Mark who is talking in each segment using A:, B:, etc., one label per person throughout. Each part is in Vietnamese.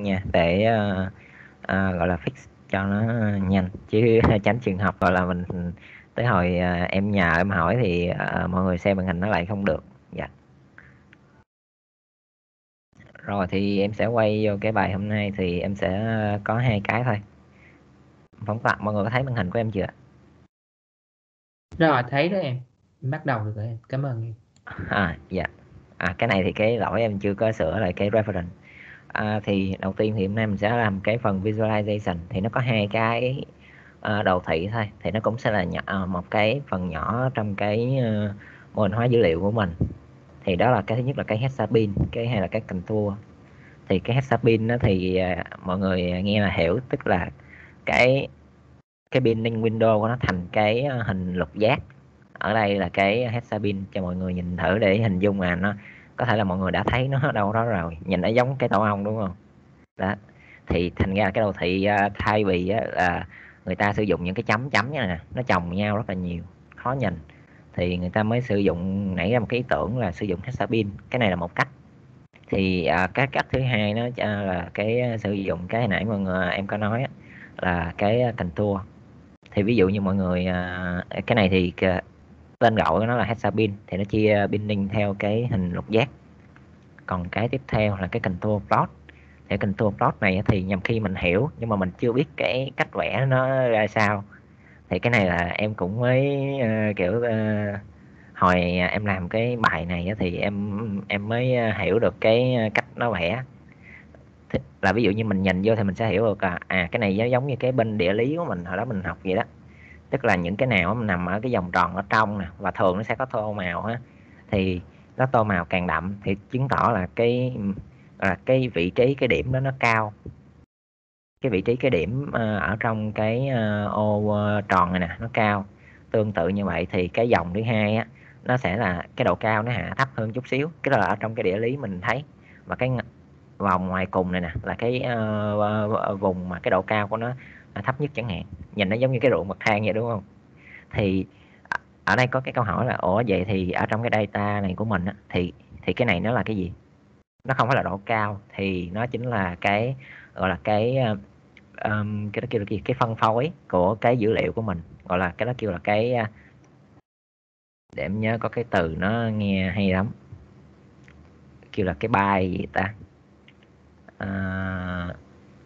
A: nha, để gọi là fix cho nó nhanh, chứ tránh trường hợp gọi là mình tới hồi em nhờ em hỏi thì mọi người xem màn hình nó lại không được. Dạ. Rồi thì em sẽ quay vô cái bài hôm nay, thì em sẽ có hai cái thôi. Phóng tập mọi người có thấy màn hình của em chưa?
B: Rồi, thấy đó em. Bắt đầu được rồi em. Cảm ơn em.
A: Dạ. Cái này thì cái lỗi em chưa có sửa lại cái reference. Thì đầu tiên thì hôm nay mình sẽ làm cái phần visualization, thì nó có hai cái đồ thị thôi, thì nó cũng sẽ là một cái phần nhỏ trong cái mô hình hóa dữ liệu của mình. Thì đó là cái thứ nhất là cái hexapin, cái hai là cái contour. Thì cái hexapin đó thì mọi người nghe là hiểu, tức là cái pinning window của nó thành cái hình lục giác. Ở đây là cái hexapin, cho mọi người nhìn thử để hình dung, mà nó có thể là mọi người đã thấy nó đâu đó rồi, nhìn nó giống cái tổ ong đúng không? Đó, thì thành ra cái đồ thị thay vì là người ta sử dụng những cái chấm chấm như này nè, nó chồng nhau rất là nhiều, khó nhìn, thì người ta mới sử dụng, nảy ra một cái ý tưởng là sử dụng hexapin. Cái này là một cách. Thì cái cách thứ hai nó là cái sử dụng cái hồi nãy mọi người em có nói á, là cái contour. Thì ví dụ như mọi người cái này thì tên gọi của nó là hexapin, thì nó chia binning theo cái hình lục giác. Còn cái tiếp theo là cái contour plot. Thì contour plot này thì nhằm khi mình hiểu nhưng mà mình chưa biết cái cách vẽ nó ra sao, thì cái này là em cũng mới kiểu hồi em làm cái bài này thì em mới hiểu được cái cách nó vẽ. Là ví dụ như mình nhìn vô thì mình sẽ hiểu được cái này giống như cái bên địa lý của mình hồi đó mình học vậy đó. Tức là những cái nào mà nằm ở cái vòng tròn ở trong nè, và thường nó sẽ có tô màu á, thì nó tô màu càng đậm thì chứng tỏ là cái vị trí cái điểm đó nó cao. Cái vị trí cái điểm ở trong cái ô tròn này nè nó cao. Tương tự như vậy thì cái dòng thứ hai á, nó sẽ là cái độ cao nó hạ thấp hơn chút xíu, cái đó là ở trong cái địa lý mình thấy. Và cái vòng ngoài cùng này nè là cái vùng mà cái độ cao của nó thấp nhất chẳng hạn, nhìn nó giống như cái ruộng bậc thang vậy đúng không? Thì ở đây có cái câu hỏi là ủa vậy thì ở trong cái data này của mình á, thì cái này nó là cái gì? Nó không phải là độ cao, thì nó chính là cái gọi là cái đó kêu là cái phân phối của cái dữ liệu của mình, gọi là cái đó kêu là cái để em nhớ có cái từ nó nghe hay lắm, kêu là cái bài gì ta. à,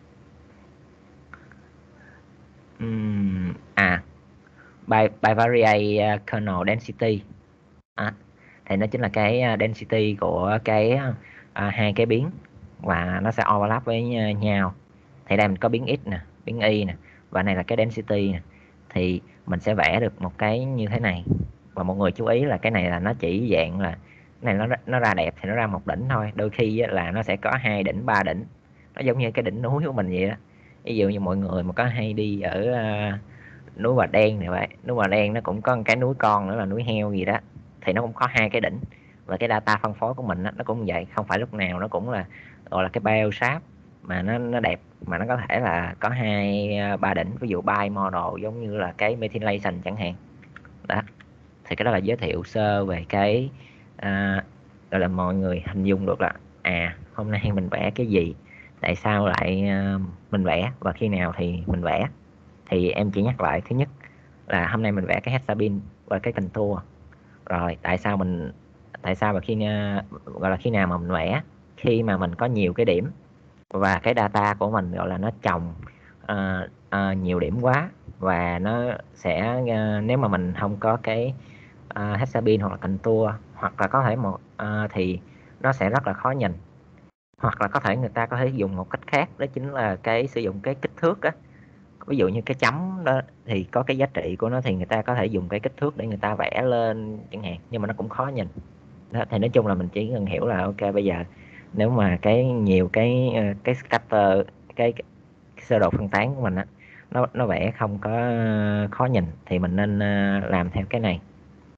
A: um, à Bivariate kernel density. à, thì nó chính là cái density của cái hai cái biến, và nó sẽ overlap với nhau. Thì đây mình có biến x nè, biến y nè, và này là cái density nè. Thì mình sẽ vẽ được một cái như thế này. Và mọi người chú ý là cái này là nó chỉ dạng là cái này nó ra đẹp thì nó ra một đỉnh thôi, đôi khi là nó sẽ có 2 đỉnh 3 đỉnh, nó giống như cái đỉnh núi của mình vậy đó. Ví dụ như mọi người mà có hay đi ở núi Bà Đen này vậy, núi Bà Đen nó cũng có một cái núi con nữa là núi heo gì đó, thì nó cũng có 2 cái đỉnh. Và cái data phân phối của mình nó cũng vậy, không phải lúc nào nó cũng là gọi là cái bell shape mà nó đẹp, mà nó có thể là có 2 3 đỉnh, ví dụ by model giống như là cái methylation chẳng hạn. Đó, thì cái đó là giới thiệu sơ về cái gọi là mọi người hình dung được là hôm nay mình vẽ cái gì, tại sao lại mình vẽ, và khi nào thì mình vẽ. Thì em chỉ nhắc lại, thứ nhất là hôm nay mình vẽ cái hexapin và cái contour. Rồi tại sao và gọi là khi nào mà mình vẽ, khi mà mình có nhiều cái điểm và cái data của mình gọi là nó chồng nhiều điểm quá, và nó sẽ nếu mà mình không có cái hexapin hoặc là contour, hoặc là có thể thì nó sẽ rất là khó nhìn. Hoặc là có thể người ta có thể dùng một cách khác, đó chính là cái sử dụng cái kích thước á. Ví dụ như cái chấm đó thì có cái giá trị của nó, thì người ta có thể dùng cái kích thước để người ta vẽ lên chẳng hạn, nhưng mà nó cũng khó nhìn. Đó, thì nói chung là mình chỉ cần hiểu là ok, bây giờ nếu mà cái nhiều cái scatter, cái sơ đồ phân tán của mình á, nó vẽ không có khó nhìn, thì mình nên làm theo cái này.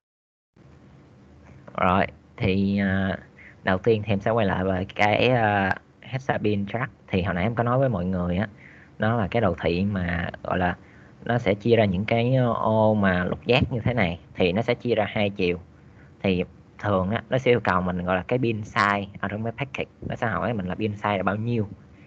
A: Rồi thì đầu tiên thì em sẽ quay lại về cái hexapin chart. Thì hồi nãy em có nói với mọi người á, nó là cái đồ thị mà gọi là nó sẽ chia ra những cái ô mà lục giác như thế này, thì nó sẽ chia ra 2 chiều. Thì thường á, nó sẽ yêu cầu mình gọi là cái pin size ở trong cái package, nó sẽ hỏi mình là pin size là bao nhiêu.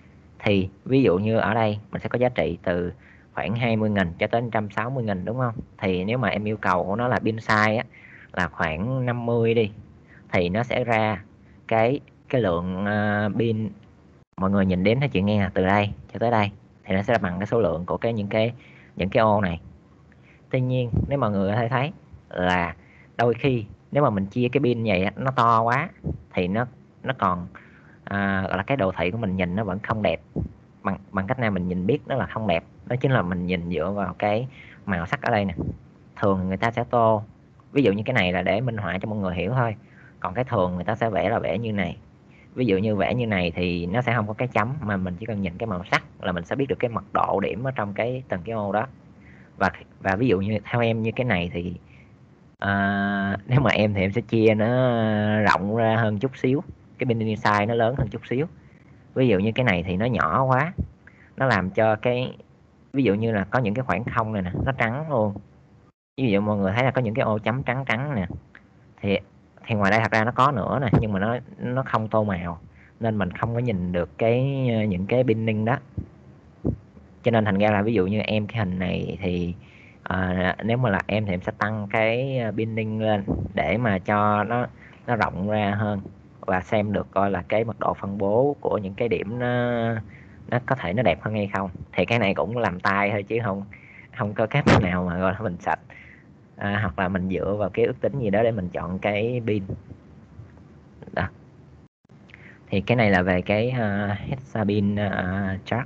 A: Thì ví dụ như ở đây mình sẽ có giá trị từ khoảng 20.000 cho tới 160.000 đúng không? Thì nếu mà em yêu cầu của nó là pin size á, là khoảng 50 đi, thì nó sẽ ra cái lượng pin mọi người nhìn đến, nó chị nghe từ đây cho tới đây, thì nó sẽ là bằng cái số lượng của những cái ô này. Tuy nhiên nếu mọi người có thể thấy là đôi khi nếu mà mình chia cái pin vậy nó to quá thì nó còn gọi là cái đồ thị của mình nhìn nó vẫn không đẹp. Bằng cách nào mình nhìn biết nó là không đẹp? Đó chính là mình nhìn dựa vào cái màu sắc ở đây nè. Thường người ta sẽ tô, ví dụ như cái này là để minh họa cho mọi người hiểu thôi, còn cái thường người ta sẽ vẽ là vẽ như này. Ví dụ như vẽ như này thì nó sẽ không có cái chấm, mà mình chỉ cần nhìn cái màu sắc là mình sẽ biết được cái mật độ điểm ở trong từng cái ô đó. Và ví dụ như theo em như cái này thì nếu mà em thì em sẽ chia nó rộng ra hơn chút xíu, cái binding size nó lớn hơn chút xíu. Ví dụ như cái này thì nó nhỏ quá, nó làm cho ví dụ như là có những cái khoảng không này nè nó trắng luôn. Ví dụ mọi người thấy là có những cái ô chấm trắng trắng nè, thì ngoài đây thật ra nó có nữa nè, nhưng mà nó không tô màu nên mình không có nhìn được những cái binding đó. Cho nên thành ra là ví dụ như em cái hình này thì nếu mà là em thì em sẽ tăng cái binding lên để mà cho nó rộng ra hơn, và xem được coi là cái mật độ phân bố của những cái điểm nó có thể nó đẹp hơn hay không. Thì cái này cũng làm tay thôi chứ không không có cách nào mà gọi là mình sạch, hoặc là mình dựa vào cái ước tính gì đó để mình chọn cái pin đó. Thì cái này là về cái hexapin chart.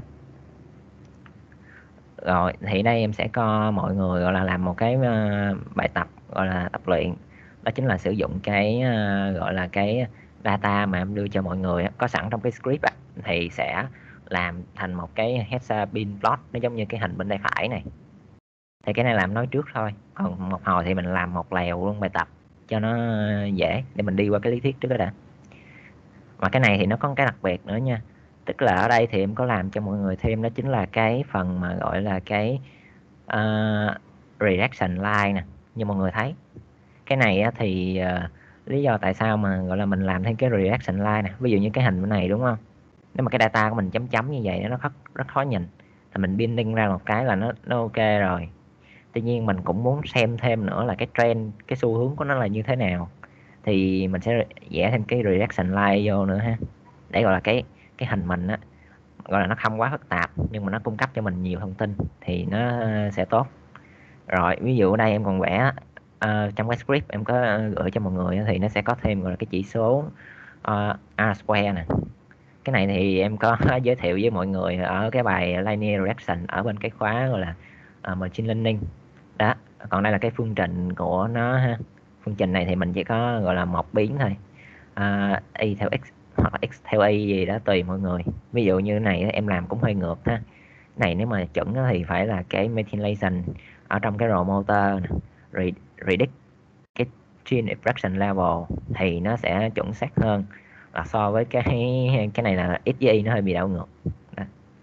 A: Rồi thì đây em sẽ cho mọi người gọi là làm một cái bài tập gọi là tập luyện, đó chính là sử dụng cái gọi là cái data mà em đưa cho mọi người có sẵn trong cái script thì sẽ làm thành một cái hexapin plot, nó giống như cái hình bên tay phải này. Thì cái này làm nói trước thôi, còn một hồi thì mình làm một lèo luôn bài tập cho nó dễ, để mình đi qua cái lý thuyết trước đó đã. Mà cái này thì nó có một cái đặc biệt nữa nha, tức là ở đây thì em có làm cho mọi người thêm, đó chính là cái phần mà gọi là cái reaction line nè. Như mọi người thấy cái này thì lý do tại sao mà gọi là mình làm thêm cái reaction line nè, ví dụ như cái hình bên này đúng không, nếu mà cái data của mình chấm chấm như vậy nó rất khó nhìn, thì mình binding ra một cái là nó ok rồi. Tuy nhiên mình cũng muốn xem thêm nữa là cái trend, cái xu hướng của nó là như thế nào, thì mình sẽ vẽ thêm cái reaction line vô nữa ha, để gọi là cái hình mình gọi là nó không quá phức tạp nhưng mà nó cung cấp cho mình nhiều thông tin thì nó sẽ tốt. Rồi ví dụ ở đây em còn vẽ trong cái script em có gửi cho mọi người thì nó sẽ có thêm gọi là cái chỉ số R square nè. Cái này thì em có giới thiệu với mọi người ở cái bài linear regression ở bên cái khóa gọi là machine learning đó. Còn đây là cái phương trình của nó ha. Phương trình này thì mình chỉ có gọi là một biến thôi, y theo x hoặc là x theo y gì đó tùy mọi người. Ví dụ như này em làm cũng hơi ngược ha. Này nếu mà chuẩn thì phải là cái methylation ở trong cái rồ motor này, predict cái gene expression level thì nó sẽ chuẩn xác hơn là so với cái này là x với y nó hơi bị đảo ngược đó.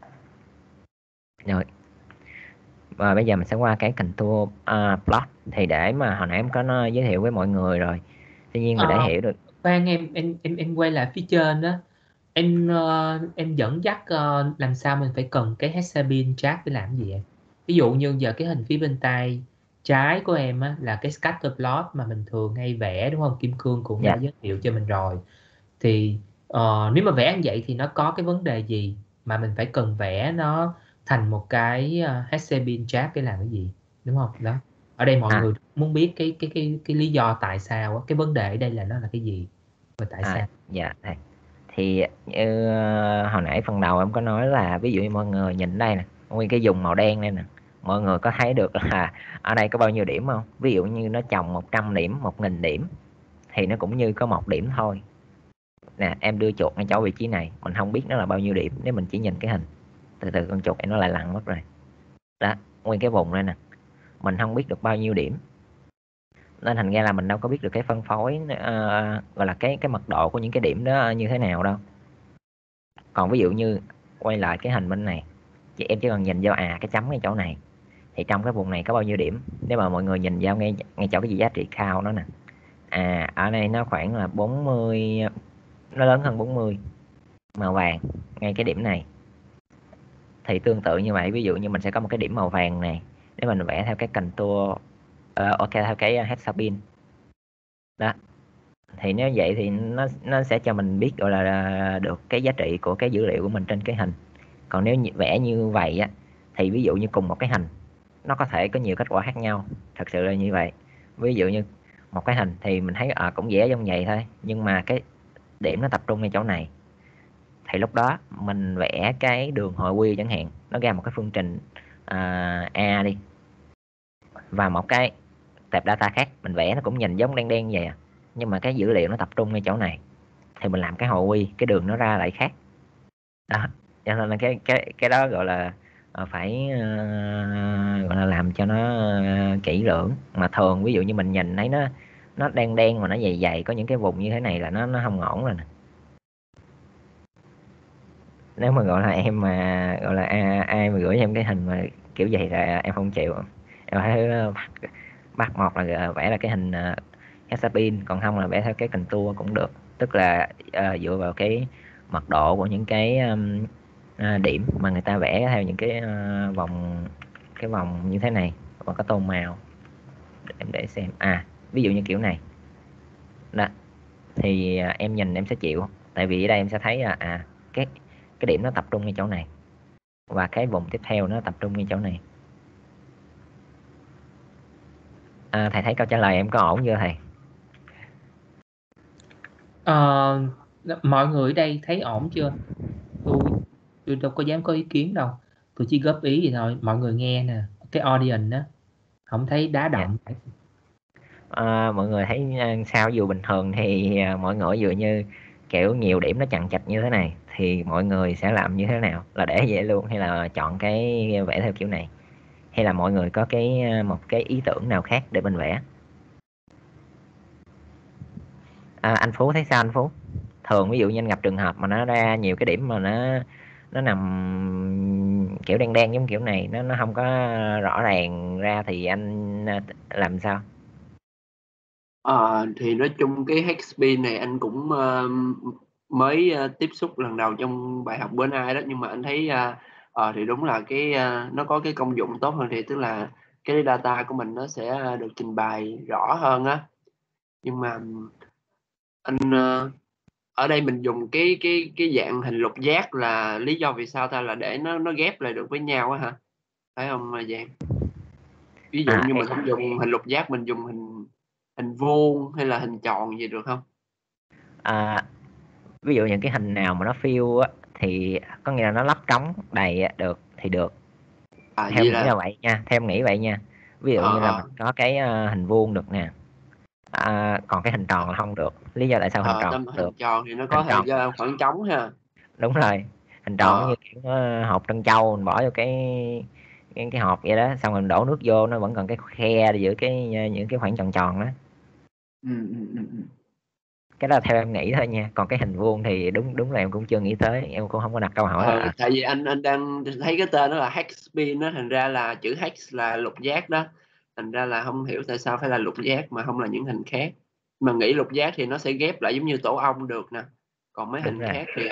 A: Rồi và bây giờ mình sẽ qua cái contour plot. Thì để mà hồi nãy em có giới thiệu với mọi người rồi, tuy nhiên mà để
B: Ờ,
A: hiểu được
B: khoan em quay lại phía trên đó, em dẫn dắt làm sao mình phải cần cái hexapin chart để làm gì em? Ví dụ như giờ cái hình phía bên tay trái của em á, là cái scatter plot mà mình thường hay vẽ đúng không? Kim Cương cũng đã
A: dạ
B: giới thiệu cho mình rồi. Thì nếu mà vẽ như vậy thì nó có cái vấn đề gì mà mình phải cần vẽ nó thành một cái hexapin chart để làm cái gì, đúng không? Đó. Ở đây mọi
A: à
B: người muốn biết cái lý do tại sao á, cái vấn đề ở đây là nó là cái gì và tại sao?
A: dạ thì như hồi nãy phần đầu em có nói là ví dụ như mọi người nhìn đây nè, nguyên cái vùng màu đen đây nè, mọi người có thấy được là ở đây có bao nhiêu điểm không? Ví dụ như nó trồng 100 điểm, 1.000 điểm thì nó cũng như có một điểm thôi nè. Em đưa chuột ngay chỗ vị trí này, mình không biết nó là bao nhiêu điểm nếu mình chỉ nhìn cái hình. Từ từ con chuột em nó lại lặn mất rồi đó. Nguyên cái vùng đây nè, mình không biết được bao nhiêu điểm, nên thành ra là mình đâu có biết được cái phân phối gọi là cái mật độ của những cái điểm đó như thế nào đâu. Còn ví dụ như quay lại cái hình bên này, em chỉ cần nhìn vào cái chấm ngay chỗ này thì trong cái vùng này có bao nhiêu điểm. Nếu mà mọi người nhìn vào ngay ngay chỗ cái giá trị cao đó nè, ở đây nó khoảng là 40, nó lớn hơn 40, màu vàng ngay cái điểm này. thì tương tự như vậy, ví dụ như mình sẽ có một cái điểm màu vàng này để mình vẽ theo cái contour, ok, theo cái hexapin đó. Thì nếu vậy thì nó sẽ cho mình biết gọi là được cái giá trị của cái dữ liệu của mình trên cái hình. Còn nếu vẽ như vậy á, thì ví dụ như cùng một cái hình nó có thể có nhiều kết quả khác nhau, thật sự là như vậy. Ví dụ như một cái hình thì mình thấy cũng vẽ giống vậy thôi, nhưng mà cái điểm nó tập trung ngay chỗ này, thì lúc đó mình vẽ cái đường hội quy chẳng hạn, nó ra một cái phương trình A đi, và một cái tệp data khác mình vẽ nó cũng nhìn giống đen đen vậy nhưng mà cái dữ liệu nó tập trung ngay chỗ này, thì mình làm cái hội quy, cái đường nó ra lại khác đó. Cho nên là cái đó gọi là phải gọi là làm cho nó kỹ lưỡng. Mà thường ví dụ như mình nhìn thấy nó đen đen mà nó dày dày, có những cái vùng như thế này là nó không ổn rồi nè. Nếu mà gọi là em mà gọi là ai mà gửi em cái hình mà kiểu vậy là em không chịu. Em phải bắt một là vẽ là cái hình hexapin, còn không là vẽ theo cái contour cũng được, tức là dựa vào cái mật độ của những cái điểm mà người ta vẽ theo những cái vòng như thế này và có tông màu. Em để xem ví dụ như kiểu này đó, thì em nhìn em sẽ chịu, tại vì ở đây em sẽ thấy là cái điểm nó tập trung ngay chỗ này và cái vùng tiếp theo nó tập trung ngay chỗ này. Thầy thấy câu trả lời em có ổn chưa thầy?
B: Mọi người ở đây thấy ổn chưa? Tôi đâu có dám có ý kiến đâu, tôi chỉ góp ý vậy thôi. Mọi người nghe nè, cái audience đó không thấy đá
A: Dạ.
B: động.
A: Mọi người thấy sao? Dù bình thường thì mọi người dường như kiểu nhiều điểm nó chằng chịt như thế này thì mọi người sẽ làm như thế nào, là để vậy luôn hay là chọn cái vẽ theo kiểu này, hay là mọi người có một cái ý tưởng nào khác để mình vẽ? Anh Phú thấy sao anh Phú? Thường ví dụ như anh gặp trường hợp mà nó ra nhiều cái điểm mà nó nằm kiểu đen đen giống kiểu này, nó không có rõ ràng ra thì anh làm sao?
C: Thì nói chung cái Hexpin này anh cũng mới tiếp xúc lần đầu trong bài học bữa nay đó, nhưng mà anh thấy thì đúng là nó có cái công dụng tốt hơn, thì tức là cái data của mình nó sẽ được trình bày rõ hơn á. Nhưng mà anh ở đây mình dùng cái dạng hình lục giác là lý do vì sao ta, là để nó ghép lại được với nhau á hả, phải không Giang? Ví dụ như mình không dùng hình lục giác, mình dùng hình vuông hay là hình tròn gì được không?
A: Ví dụ những cái hình nào mà nó fill á thì có nghĩa là nó lắp trống đầy được thì được. Theo
C: Vậy
A: nghĩ
C: là
A: là vậy nha, theo em nghĩ vậy nha. Ví dụ như là mình có cái hình vuông được nè, còn cái hình tròn là không được. Lý do tại sao hình tròn
C: tâm
A: không
C: hình
A: được?
C: tròn thì nó có
A: Hình tròn
C: khoảng trống ha.
A: đúng rồi, hình tròn giống
C: Ờ,
A: như kiểu hộp trân châu, mình bỏ vô cái hộp vậy đó, xong rồi mình đổ nước vô, nó vẫn còn cái khe giữa những cái khoảng tròn tròn đó.
C: ừ, ừ, ừ, ừ.
A: Cái đó là theo em nghĩ thôi nha, còn cái hình vuông thì đúng đúng là em cũng chưa nghĩ tới, em cũng không có đặt câu hỏi là
C: Tại vì anh đang thấy cái tên đó là Hexpin đó, thành ra là chữ Hex là lục giác đó, thành ra là không hiểu tại sao phải là lục giác mà không là những hình khác. Mà nghĩ lục giác thì nó sẽ ghép lại giống như tổ ong được nè, còn mấy
A: đúng
C: hình
A: rồi.
C: khác thì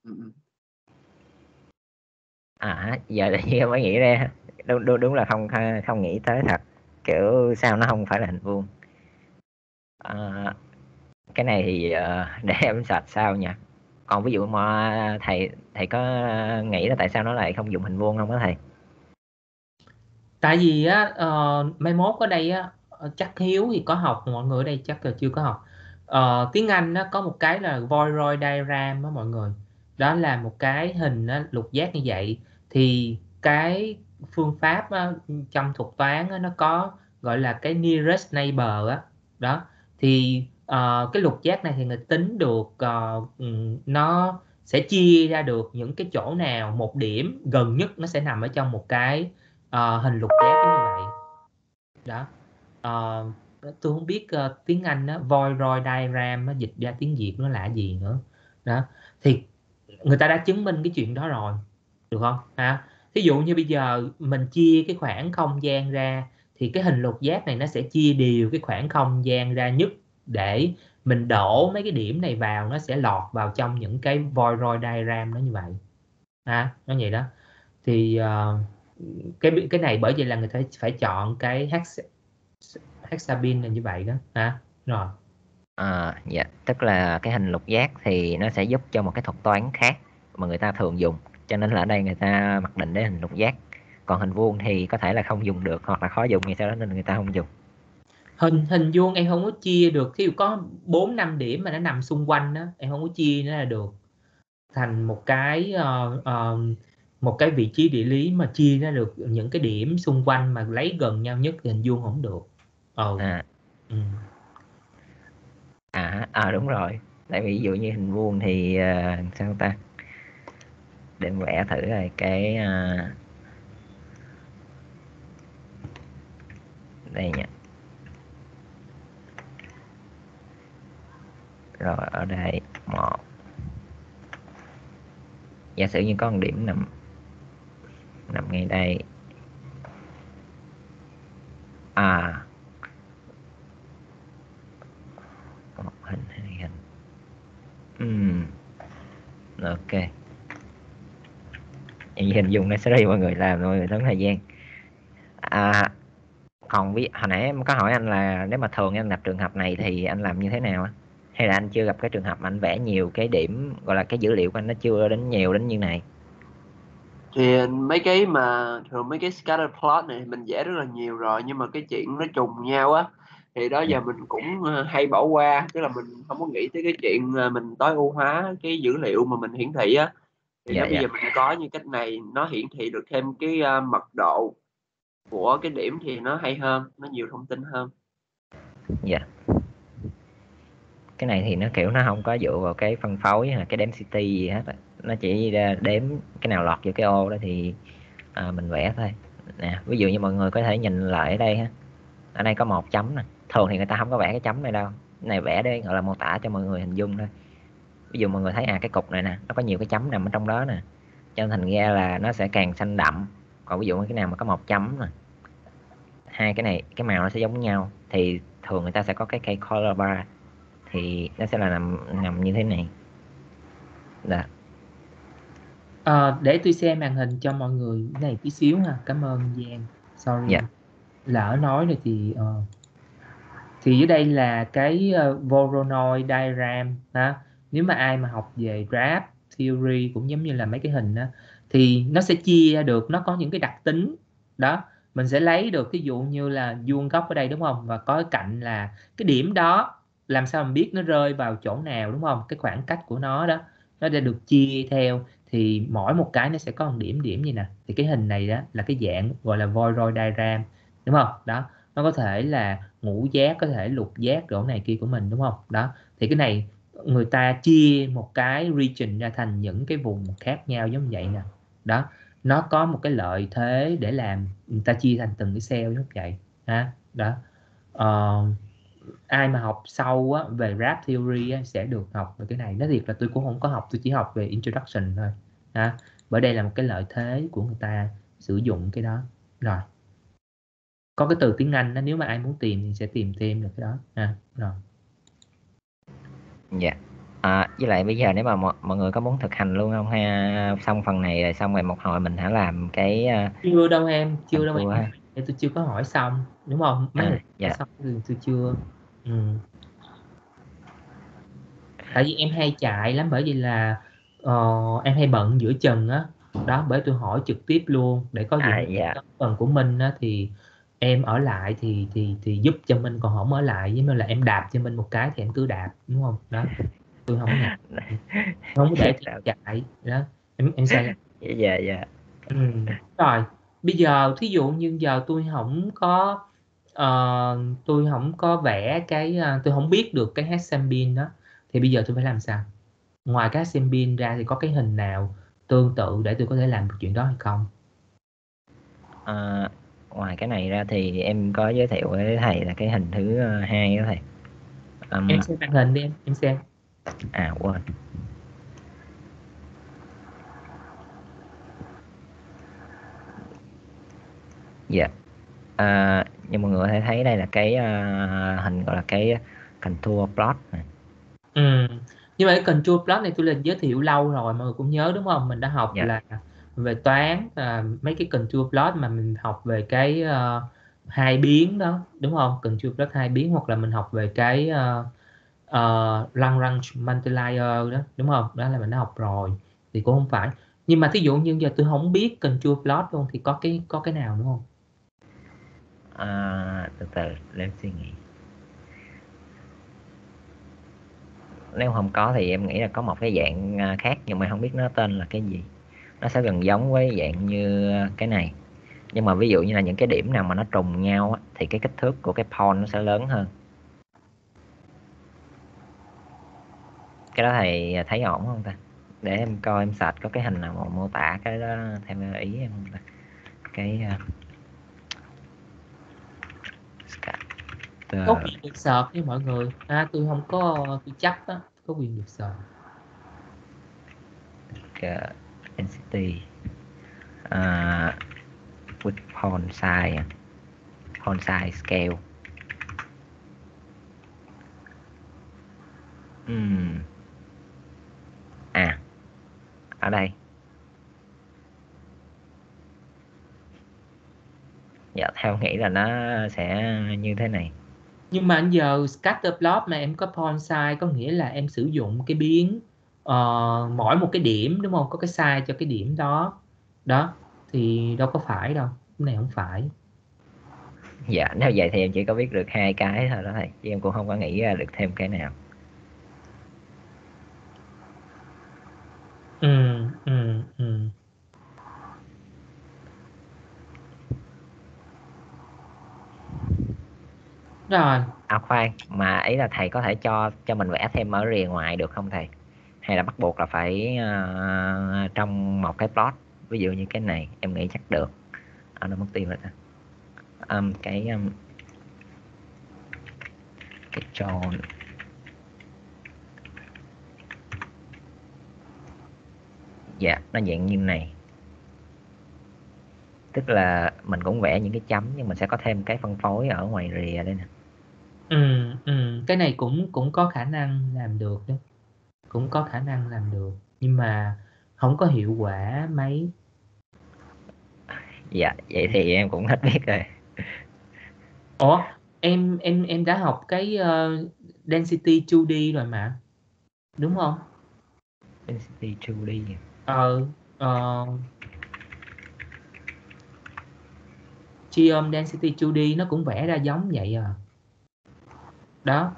A: Giờ tự nhiên em mới nghĩ ra, đúng là không không nghĩ tới thật, kiểu sao nó không phải là hình vuông. À, cái này thì để em search sau nha. Còn ví dụ mà thầy có nghĩ là tại sao nó lại không dùng hình vuông không á thầy?
B: Tại vì á mai mốt ở đây á, chắc Hiếu thì có học, mọi người ở đây chắc là chưa có học. Tiếng Anh nó có một cái là Voiroid diagram á mọi người, đó là một cái hình á, lục giác như vậy. Thì cái phương pháp á, trong thuật toán á, nó có gọi là cái nearest neighbor á. Đó thì cái lục giác này thì người tính được nó sẽ chia ra được những cái chỗ nào một điểm gần nhất nó sẽ nằm ở trong một cái hình lục giác như vậy đó. Ờ, tôi không biết tiếng Anh á, Voiroid diagram á, dịch ra tiếng Việt nó là gì nữa đó. Thì người ta đã chứng minh cái chuyện đó rồi, được không ha? Ví dụ như bây giờ mình chia cái khoảng không gian ra, thì cái hình lục giác này nó sẽ chia đều cái khoảng không gian ra nhất, để mình đổ mấy cái điểm này vào, nó sẽ lọt vào trong những cái Voiroid diagram nó như vậy, nó vậy đó. Thì cái này bởi vậy là người ta phải chọn cái hexabin là như vậy đó ha. Rồi.
A: Dạ, tức là cái hình lục giác thì nó sẽ giúp cho một cái thuật toán khác mà người ta thường dùng, cho nên là ở đây người ta mặc định đến hình lục giác, còn hình vuông thì có thể là không dùng được hoặc là khó dùng, vì sao đó nên người ta không dùng.
B: Hình vuông em không có chia được, thí dụ có 4-5 điểm mà nó nằm xung quanh đó, em không có chia nó là được thành một cái vị trí địa lý mà chia ra được những cái điểm xung quanh mà lấy gần nhau nhất thì hình vuông không được.
A: Đúng rồi, tại vì ví dụ như hình vuông thì sao ta, để em vẽ thử rồi cái đây nha. Rồi ở đây một, giả sử như có một điểm nằm ngay đây, một hình, hai hình. Ok, em hình dung nó sẽ đi mọi người làm, mọi người tốn thời gian. Còn hồi nãy em có hỏi anh là nếu mà thường anh lập trường hợp này thì anh làm như thế nào á, hay là anh chưa gặp cái trường hợp mà anh vẽ nhiều cái điểm, gọi là cái dữ liệu của anh nó chưa đến nhiều đến như này?
C: Thì mấy cái mà thường mấy cái scatter plot này mình vẽ rất là nhiều rồi, nhưng mà cái chuyện nó trùng nhau á thì đó giờ mình cũng hay bỏ qua, tức là mình không có nghĩ tới cái chuyện mình tối ưu hóa cái dữ liệu mà mình hiển thị á. Thì nếu bây giờ mình có như cách này, nó hiển thị được thêm cái mật độ của cái điểm thì nó hay hơn, nó nhiều thông tin hơn.
A: Dạ. Cái này thì nó kiểu nó không có dựa vào cái phân phối hay cái density gì hết, nó chỉ đếm cái nào lọt vô cái ô đó thì mình vẽ thôi nè. Ví dụ như mọi người có thể nhìn lại ở đây ha, ở đây có một chấm nè, thường thì người ta không có vẽ cái chấm này đâu, cái này vẽ để gọi là mô tả cho mọi người hình dung thôi. Ví dụ mọi người thấy cái cục này nè, nó có nhiều cái chấm nằm ở trong đó nè, cho nên thành ra là nó sẽ càng xanh đậm. Còn ví dụ cái nào mà có một chấm nè, hai cái này cái màu nó sẽ giống nhau thì thường người ta sẽ có cái cây color bar, thì nó sẽ là nằm như thế này. Dạ.
B: Để tôi xem màn hình cho mọi người cái này tí xíu ha. Cảm ơn Giang. Sorry.
A: Dạ.
B: Lỡ nói rồi thì ở đây là cái Voronoi diagram ha. Nếu mà ai mà học về graph theory cũng giống như là mấy cái hình đó, thì nó sẽ chia ra được, nó có những cái đặc tính đó. Mình sẽ lấy được ví dụ như là vuông góc ở đây đúng không, và có cái cạnh là cái điểm đó, làm sao mình biết nó rơi vào chỗ nào đúng không, cái khoảng cách của nó đó nó đã được chia theo, thì mỗi một cái nó sẽ có một điểm như nè. Thì cái hình này đó là cái dạng gọi là Voronoi diagram đúng không đó. Nó có thể là ngũ giác, có thể lục giác chỗ này kia của mình đúng không đó. Thì cái này người ta chia một cái region ra thành những cái vùng khác nhau giống vậy nè đó. Nó có một cái lợi thế để làm người ta chia thành từng cái cell giống vậy ha đó. Ai mà học sâu á, về graph theory á, sẽ được học về cái này. Nói thiệt là tôi cũng không có học, tôi chỉ học về introduction thôi ha. Bởi đây là một cái lợi thế của người ta sử dụng cái đó. Rồi có cái từ tiếng Anh đó, nếu mà ai muốn tìm thì sẽ tìm thêm được cái đó ha. Rồi.
A: Dạ. Với lại bây giờ nếu mà mọi người có muốn thực hành luôn không, ha, xong phần này rồi xong rồi một hồi mình hãy làm cái
B: Chưa đâu em, chưa đâu
A: tour
B: em.
A: ha.
B: Tôi chưa có hỏi xong đúng không, mấy người
A: Dạ.
B: hỏi xong thì tôi chưa. Tại vì em hay chạy lắm, bởi vì là em hay bận giữa chừng á đó. Bởi tôi hỏi trực tiếp luôn để có gì
A: Dạ.
B: phần của Minh á, thì em ở lại thì giúp cho Minh, còn không ở lại với Minh là em đạp cho Minh một cái thì em cứ đạp đúng không đó. Tôi không ngại, không có để thì chạy đó. Em sai.
A: Dạ.
B: Rồi bây giờ thí dụ như giờ tôi không có vẽ cái tôi không biết được cái hexagon đó, thì bây giờ tôi phải làm sao? Ngoài cái hexagon ra thì có cái hình nào tương tự để tôi có thể làm được chuyện đó hay không?
A: Ngoài cái này ra thì em có giới thiệu với thầy là cái hình thứ hai đó thầy.
B: Em xem màn hình đi em xem.
A: Quên. Dạ. Nhưng mọi người có thể thấy đây là cái hình gọi là cái contour plot này.
B: Nhưng mà cái control plot này tôi lên giới thiệu lâu rồi, mọi người cũng nhớ đúng không? Mình đã học
A: Dạ.
B: là về toán, mấy cái control plot mà mình học về cái hai biến đó, đúng không? Control plot hai biến, hoặc là mình học về cái Lagrange multiplier đó, đúng không? Đó là mình đã học rồi, thì cũng không phải. Nhưng mà thí dụ như giờ tôi không biết control plot luôn thì có cái nào đúng không?
A: Từ từ để em suy nghĩ. Nếu không có thì em nghĩ là có một cái dạng khác, nhưng mà không biết nó tên là cái gì. Nó sẽ gần giống với dạng như cái này, nhưng mà ví dụ như là những cái điểm nào mà nó trùng nhau á, thì cái kích thước của cái point nó sẽ lớn hơn. Cái đó thầy thấy ổn không ta? Để em coi em search có cái hình nào mà mô tả cái đó theo ý em không ta? Cái
B: Có quyền được search với mọi người. Tôi không có, tôi chắc đó có quyền được search.
A: density with font size scale. Ở đây. Dạ, theo nghĩ là nó sẽ như thế này.
B: Nhưng mà giờ scatter plot mà em có point size, có nghĩa là em sử dụng cái biến mỗi một cái điểm, đúng không? Có cái size cho cái điểm đó. Đó, thì đâu có phải đâu. Cái này không phải.
A: Dạ, nếu vậy thì em chỉ có biết được hai cái thôi đó thầy, chứ em cũng không có nghĩ ra được thêm cái nào.
B: Ừ. Rồi,
A: Khoan, mà ý là thầy có thể cho mình vẽ thêm ở rìa ngoài được không thầy? Hay là bắt buộc là phải trong một cái plot? Ví dụ như cái này em nghĩ chắc được. Nó mất tiêu rồi ta. Cái tròn. Dạ, nó dạng như này. Tức là mình cũng vẽ những cái chấm, nhưng mình sẽ có thêm cái phân phối ở ngoài rìa đây nè.
B: cái này cũng có khả năng làm được đấy. Cũng có khả năng làm được. Nhưng mà không có hiệu quả mấy.
A: Dạ, vậy thì em cũng hết biết rồi.
B: Ủa, em đã học cái density 2D rồi mà, đúng không?
A: Density 2D.
B: Ờ, Geom density 2D nó cũng vẽ ra giống vậy à. Đó.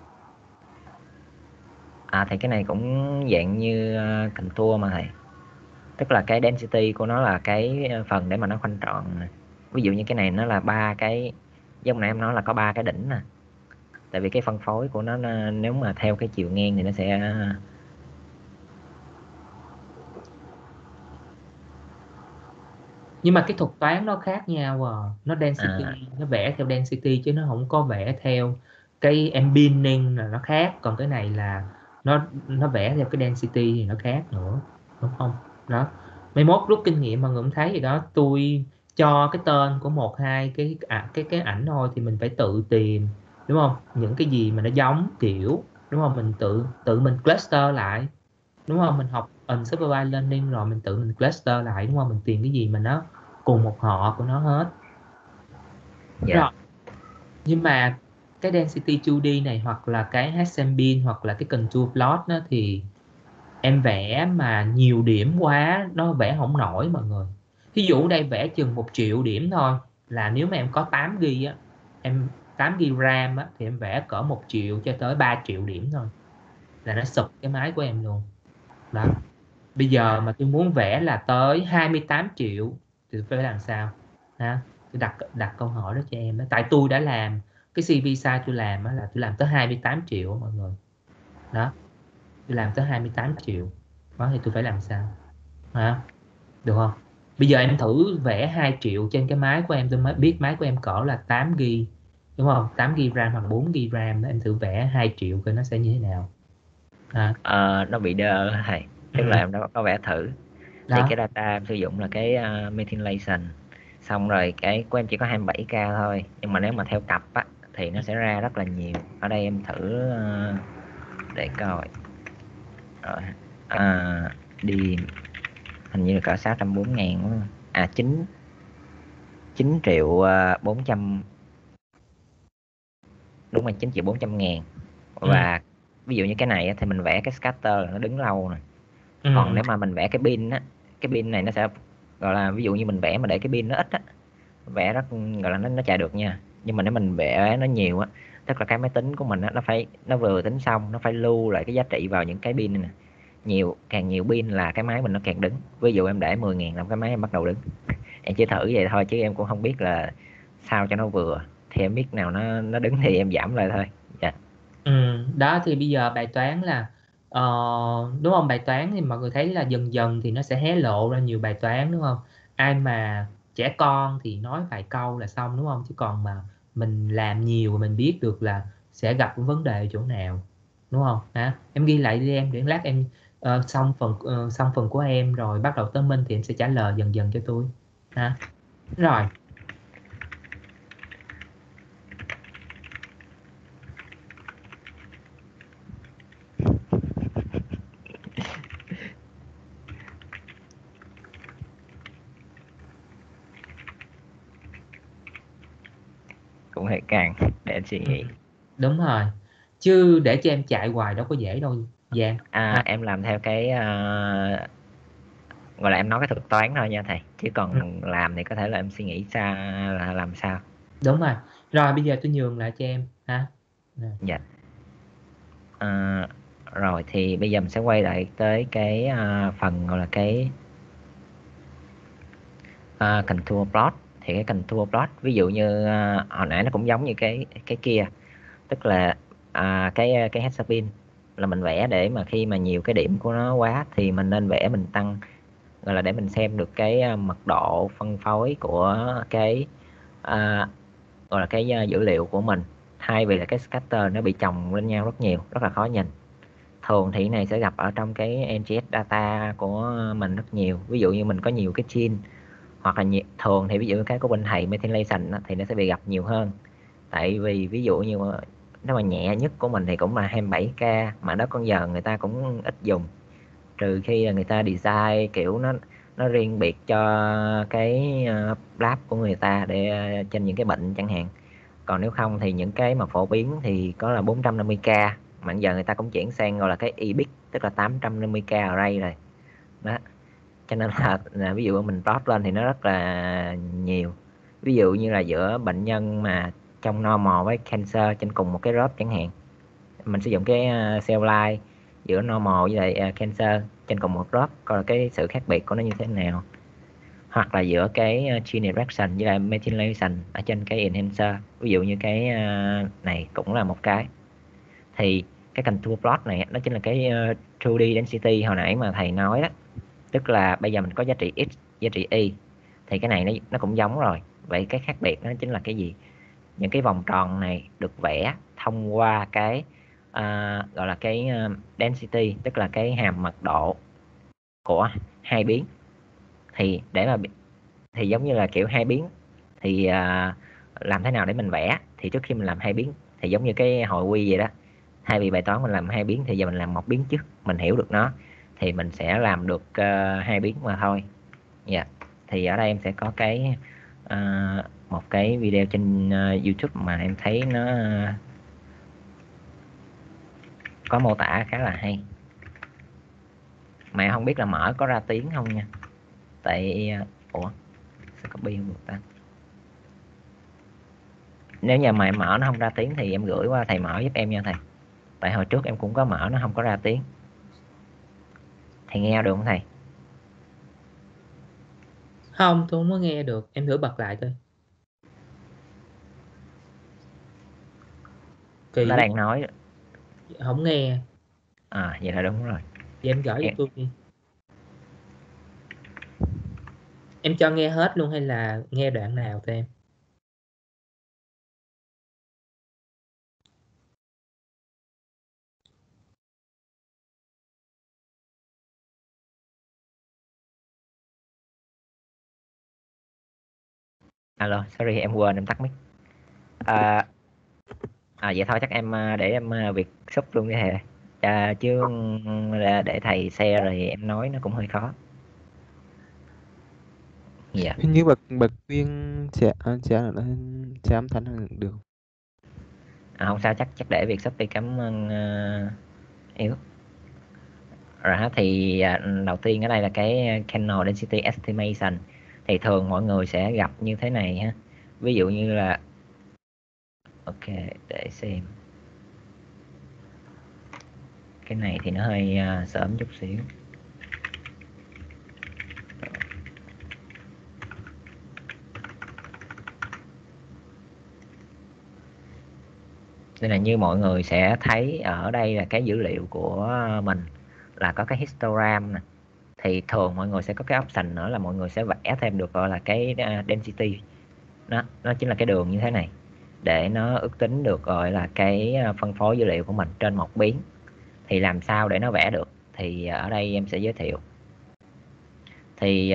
A: Thì cái này cũng dạng như contour mà thầy. Tức là cái density của nó là cái phần để mà nó khoanh tròn nè. Ví dụ như cái này nó là ba cái, giống nãy em nói là có ba cái đỉnh nè. Tại vì cái phân phối của nó nếu mà theo cái chiều ngang thì nó sẽ
B: Nhưng mà cái thuật toán nó khác nhau à. Nó density,
A: à,
B: nó vẽ theo density chứ nó không có vẽ theo cái embedding, là nó khác. Còn cái này là nó vẽ theo cái density thì nó khác nữa, đúng không? Đó. Mấy mốt rút kinh nghiệm mà người cũng thấy gì đó, tôi cho cái tên của một hai cái ảnh thôi thì mình phải tự tìm, đúng không? Những cái gì mà nó giống kiểu, đúng không? Mình tự mình cluster lại, đúng không? Mình học unsupervised learning rồi mình tự mình cluster lại, đúng không? Mình tìm cái gì mà nó cùng một họ của nó hết.
A: dạ.
B: Rồi, nhưng mà cái density 2D này hoặc là cái Hessian hoặc là cái contour plot đó, thì em vẽ mà nhiều điểm quá nó vẽ không nổi mọi người. Ví dụ đây vẽ chừng 1 triệu điểm thôi, là nếu mà em có 8 GB á, em 8 GB RAM á, thì em vẽ cỡ 1 triệu cho tới 3 triệu điểm thôi là nó sụp cái máy của em luôn. Đó. Bây giờ mà tôi muốn vẽ là tới 28 triệu thì tôi phải làm sao ha? Tôi đặt câu hỏi đó cho em đó. Tại tôi đã làm cái CV size tôi làm á, là tôi làm tới 28 triệu mọi người. Đó, tôi làm tới 28 triệu. Đó thì tôi phải làm sao ha? Được không? Bây giờ em thử vẽ 2 triệu trên cái máy của em, tôi mới biết máy của em cỡ là 8 GB, đúng không? 8 GB RAM hoặc 4 GB RAM đó, em thử vẽ 2 triệu coi nó sẽ như thế nào.
A: Nó bị đơ thầy. Tức là em đã có vẽ thử. Thì
B: Đó.
A: cái data em sử dụng là cái methylation, xong rồi cái của em chỉ có 27K thôi, nhưng mà nếu mà theo cặp á thì nó sẽ ra rất là nhiều. Ở đây em thử để coi. Rồi. Đi hình như là cỡ 640.000 đúng không? 9 triệu 400, đúng rồi, 9 triệu 400 ngàn. Và ví dụ như cái này thì mình vẽ cái scatter là nó đứng lâu nè. Còn nếu mà mình vẽ cái pin á, cái pin này nó sẽ gọi là, ví dụ như mình vẽ mà để cái pin nó ít á, vẽ rất gọi là nó chạy được nha. Nhưng mà nếu mình vẽ nó nhiều á, tức là cái máy tính của mình á, nó vừa tính xong nó phải lưu lại cái giá trị vào những cái pin này nè. Càng nhiều pin là cái máy mình nó càng đứng. Ví dụ em để 10.000 là cái máy em bắt đầu đứng. Em chỉ thử vậy thôi chứ em cũng không biết là sao cho nó vừa. Thì em biết nào nó đứng thì em giảm lại thôi. Dạ.
B: Đó thì bây giờ bài toán là đúng không? Bài toán thì mọi người thấy là dần dần thì nó sẽ hé lộ ra nhiều bài toán, đúng không? Ai mà trẻ con thì nói vài câu là xong, đúng không? Chứ còn mà mình làm nhiều mình biết được là sẽ gặp vấn đề ở chỗ nào, đúng không hả? Em ghi lại đi em, để lát em xong phần của em rồi bắt đầu tới Minh thì em sẽ trả lời dần dần cho tôi hả. Rồi.
A: Cũng hơi càng để anh suy nghĩ.
B: Đúng rồi, chứ để cho em chạy hoài đâu có dễ đâu Giang.
A: Em làm theo cái gọi là em nói cái thuật toán thôi nha thầy, chứ còn làm thì có thể là em suy nghĩ xa là làm sao.
B: Đúng rồi. Rồi bây giờ tôi nhường lại cho em ha.
A: Dạ. Rồi thì bây giờ mình sẽ quay lại tới cái phần gọi là cái contour plot. Thì cái contour plot ví dụ như hồi nãy nó cũng giống như cái kia, tức là cái hexapin là mình vẽ để mà khi mà nhiều cái điểm của nó quá thì mình nên vẽ mình tăng, gọi là để mình xem được cái mật độ phân phối của cái gọi là cái dữ liệu của mình, thay vì là cái scatter nó bị chồng lên nhau rất nhiều, rất là khó nhìn. Thường thì cái này sẽ gặp ở trong cái NGS data của mình rất nhiều. Ví dụ như mình có nhiều cái gene, hoặc là thường thì ví dụ cái của bên thầy methylation thì nó sẽ bị gặp nhiều hơn. Tại vì ví dụ như nếu mà nhẹ nhất của mình thì cũng là 27k, mà đó con giờ người ta cũng ít dùng, trừ khi là người ta design kiểu nó riêng biệt cho cái lab của người ta để trên những cái bệnh chẳng hạn. Còn nếu không thì những cái mà phổ biến thì có là 450k, mà giờ người ta cũng chuyển sang gọi là cái EPIC, tức là 850k array rồi đó. Cho nên là ví dụ mình plot lên thì nó rất là nhiều. Ví dụ như là giữa bệnh nhân mà trong normal với cancer trên cùng một cái group chẳng hạn, mình sử dụng cái cell line giữa normal với lại cancer trên cùng một group, coi là cái sự khác biệt của nó như thế nào. Hoặc là giữa cái gene direction với lại methylation ở trên cái enhancer, ví dụ như cái này cũng là một cái. Thì cái contour plot này nó chính là cái 2D density hồi nãy mà thầy nói đó, tức là bây giờ mình có giá trị x, giá trị y, thì cái này nó cũng giống rồi. Vậy cái khác biệt nó chính là cái gì? Những cái vòng tròn này được vẽ thông qua cái gọi là cái density, tức là cái hàm mật độ của hai biến. Thì để mà thì giống như là kiểu hai biến thì làm thế nào để mình vẽ? Thì trước khi mình làm hai biến thì giống như cái hồi quy vậy đó, thay vì bài toán mình làm hai biến thì giờ mình làm một biến trước, mình hiểu được nó thì mình sẽ làm được hai biến mà thôi. Dạ. Thì ở đây em sẽ có cái một cái video trên YouTube mà em thấy nó có mô tả khá là hay, mà em không biết là mở có ra tiếng không nha. Tại ủa sao copy không được ta? Nếu như mà em mở nó không ra tiếng thì em gửi qua thầy mở giúp em nha thầy. Tại hồi trước em cũng có mở nó không có ra tiếng. Thầy nghe được không thầy?
B: Không, tôi không có nghe được, em thử bật lại thôi. Kỳ
A: Nó
B: quá,
A: đang nói.
B: không nghe.
A: Vậy là đúng rồi.
B: Vậy em gửi giúp tôi đi. Em cho nghe hết luôn hay là nghe đoạn nào thôi em?
A: Alo, sorry em quên em tắt mic. Vậy thôi chắc em để em việc xúc luôn cái thầy chứ để thầy share rồi em nói nó cũng hơi khó. Dạ.
D: Hình như bật viên sẽ âm thanh được.
A: Không sao, chắc để việc Shopee. Cảm ơn Yếu. Rồi ha, thì đầu tiên ở đây là cái Channel Density Estimation. Thì thường mọi người sẽ gặp như thế này ha. Ví dụ như là ok, để xem. Cái này thì nó hơi sớm chút xíu. Nên là như mọi người sẽ thấy ở đây là cái dữ liệu của mình là có cái histogram nè. Thì thường mọi người sẽ có cái option nữa là mọi người sẽ vẽ thêm được gọi là cái density. Nó chính là cái đường như thế này, để nó ước tính được gọi là cái phân phối dữ liệu của mình trên một biến. Thì làm sao để nó vẽ được thì ở đây em sẽ giới thiệu. Thì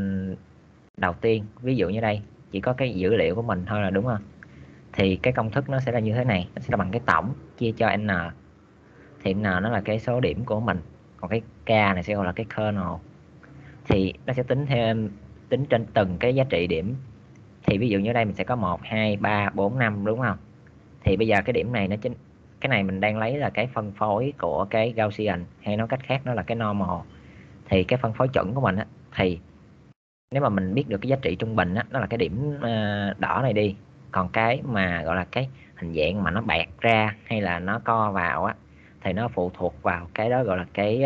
A: đầu tiên ví dụ như đây chỉ có cái dữ liệu của mình thôi là đúng không, thì cái công thức nó sẽ là như thế này, nó sẽ là bằng cái tổng chia cho n. Thì n nó là cái số điểm của mình, còn cái k này sẽ gọi là cái kernel. Thì nó sẽ tính trên từng cái giá trị điểm. Thì ví dụ như đây mình sẽ có 1, 2, 3, 4, 5 đúng không. Thì bây giờ cái điểm này cái này mình đang lấy là cái phân phối của cái Gaussian, hay nói cách khác nó là cái normal. Thì cái phân phối chuẩn của mình á, thì nếu mà mình biết được cái giá trị trung bình á, nó là cái điểm đỏ này đi. Còn cái mà gọi là cái hình dạng mà nó bẹt ra hay là nó co vào á, thì nó phụ thuộc vào cái đó gọi là cái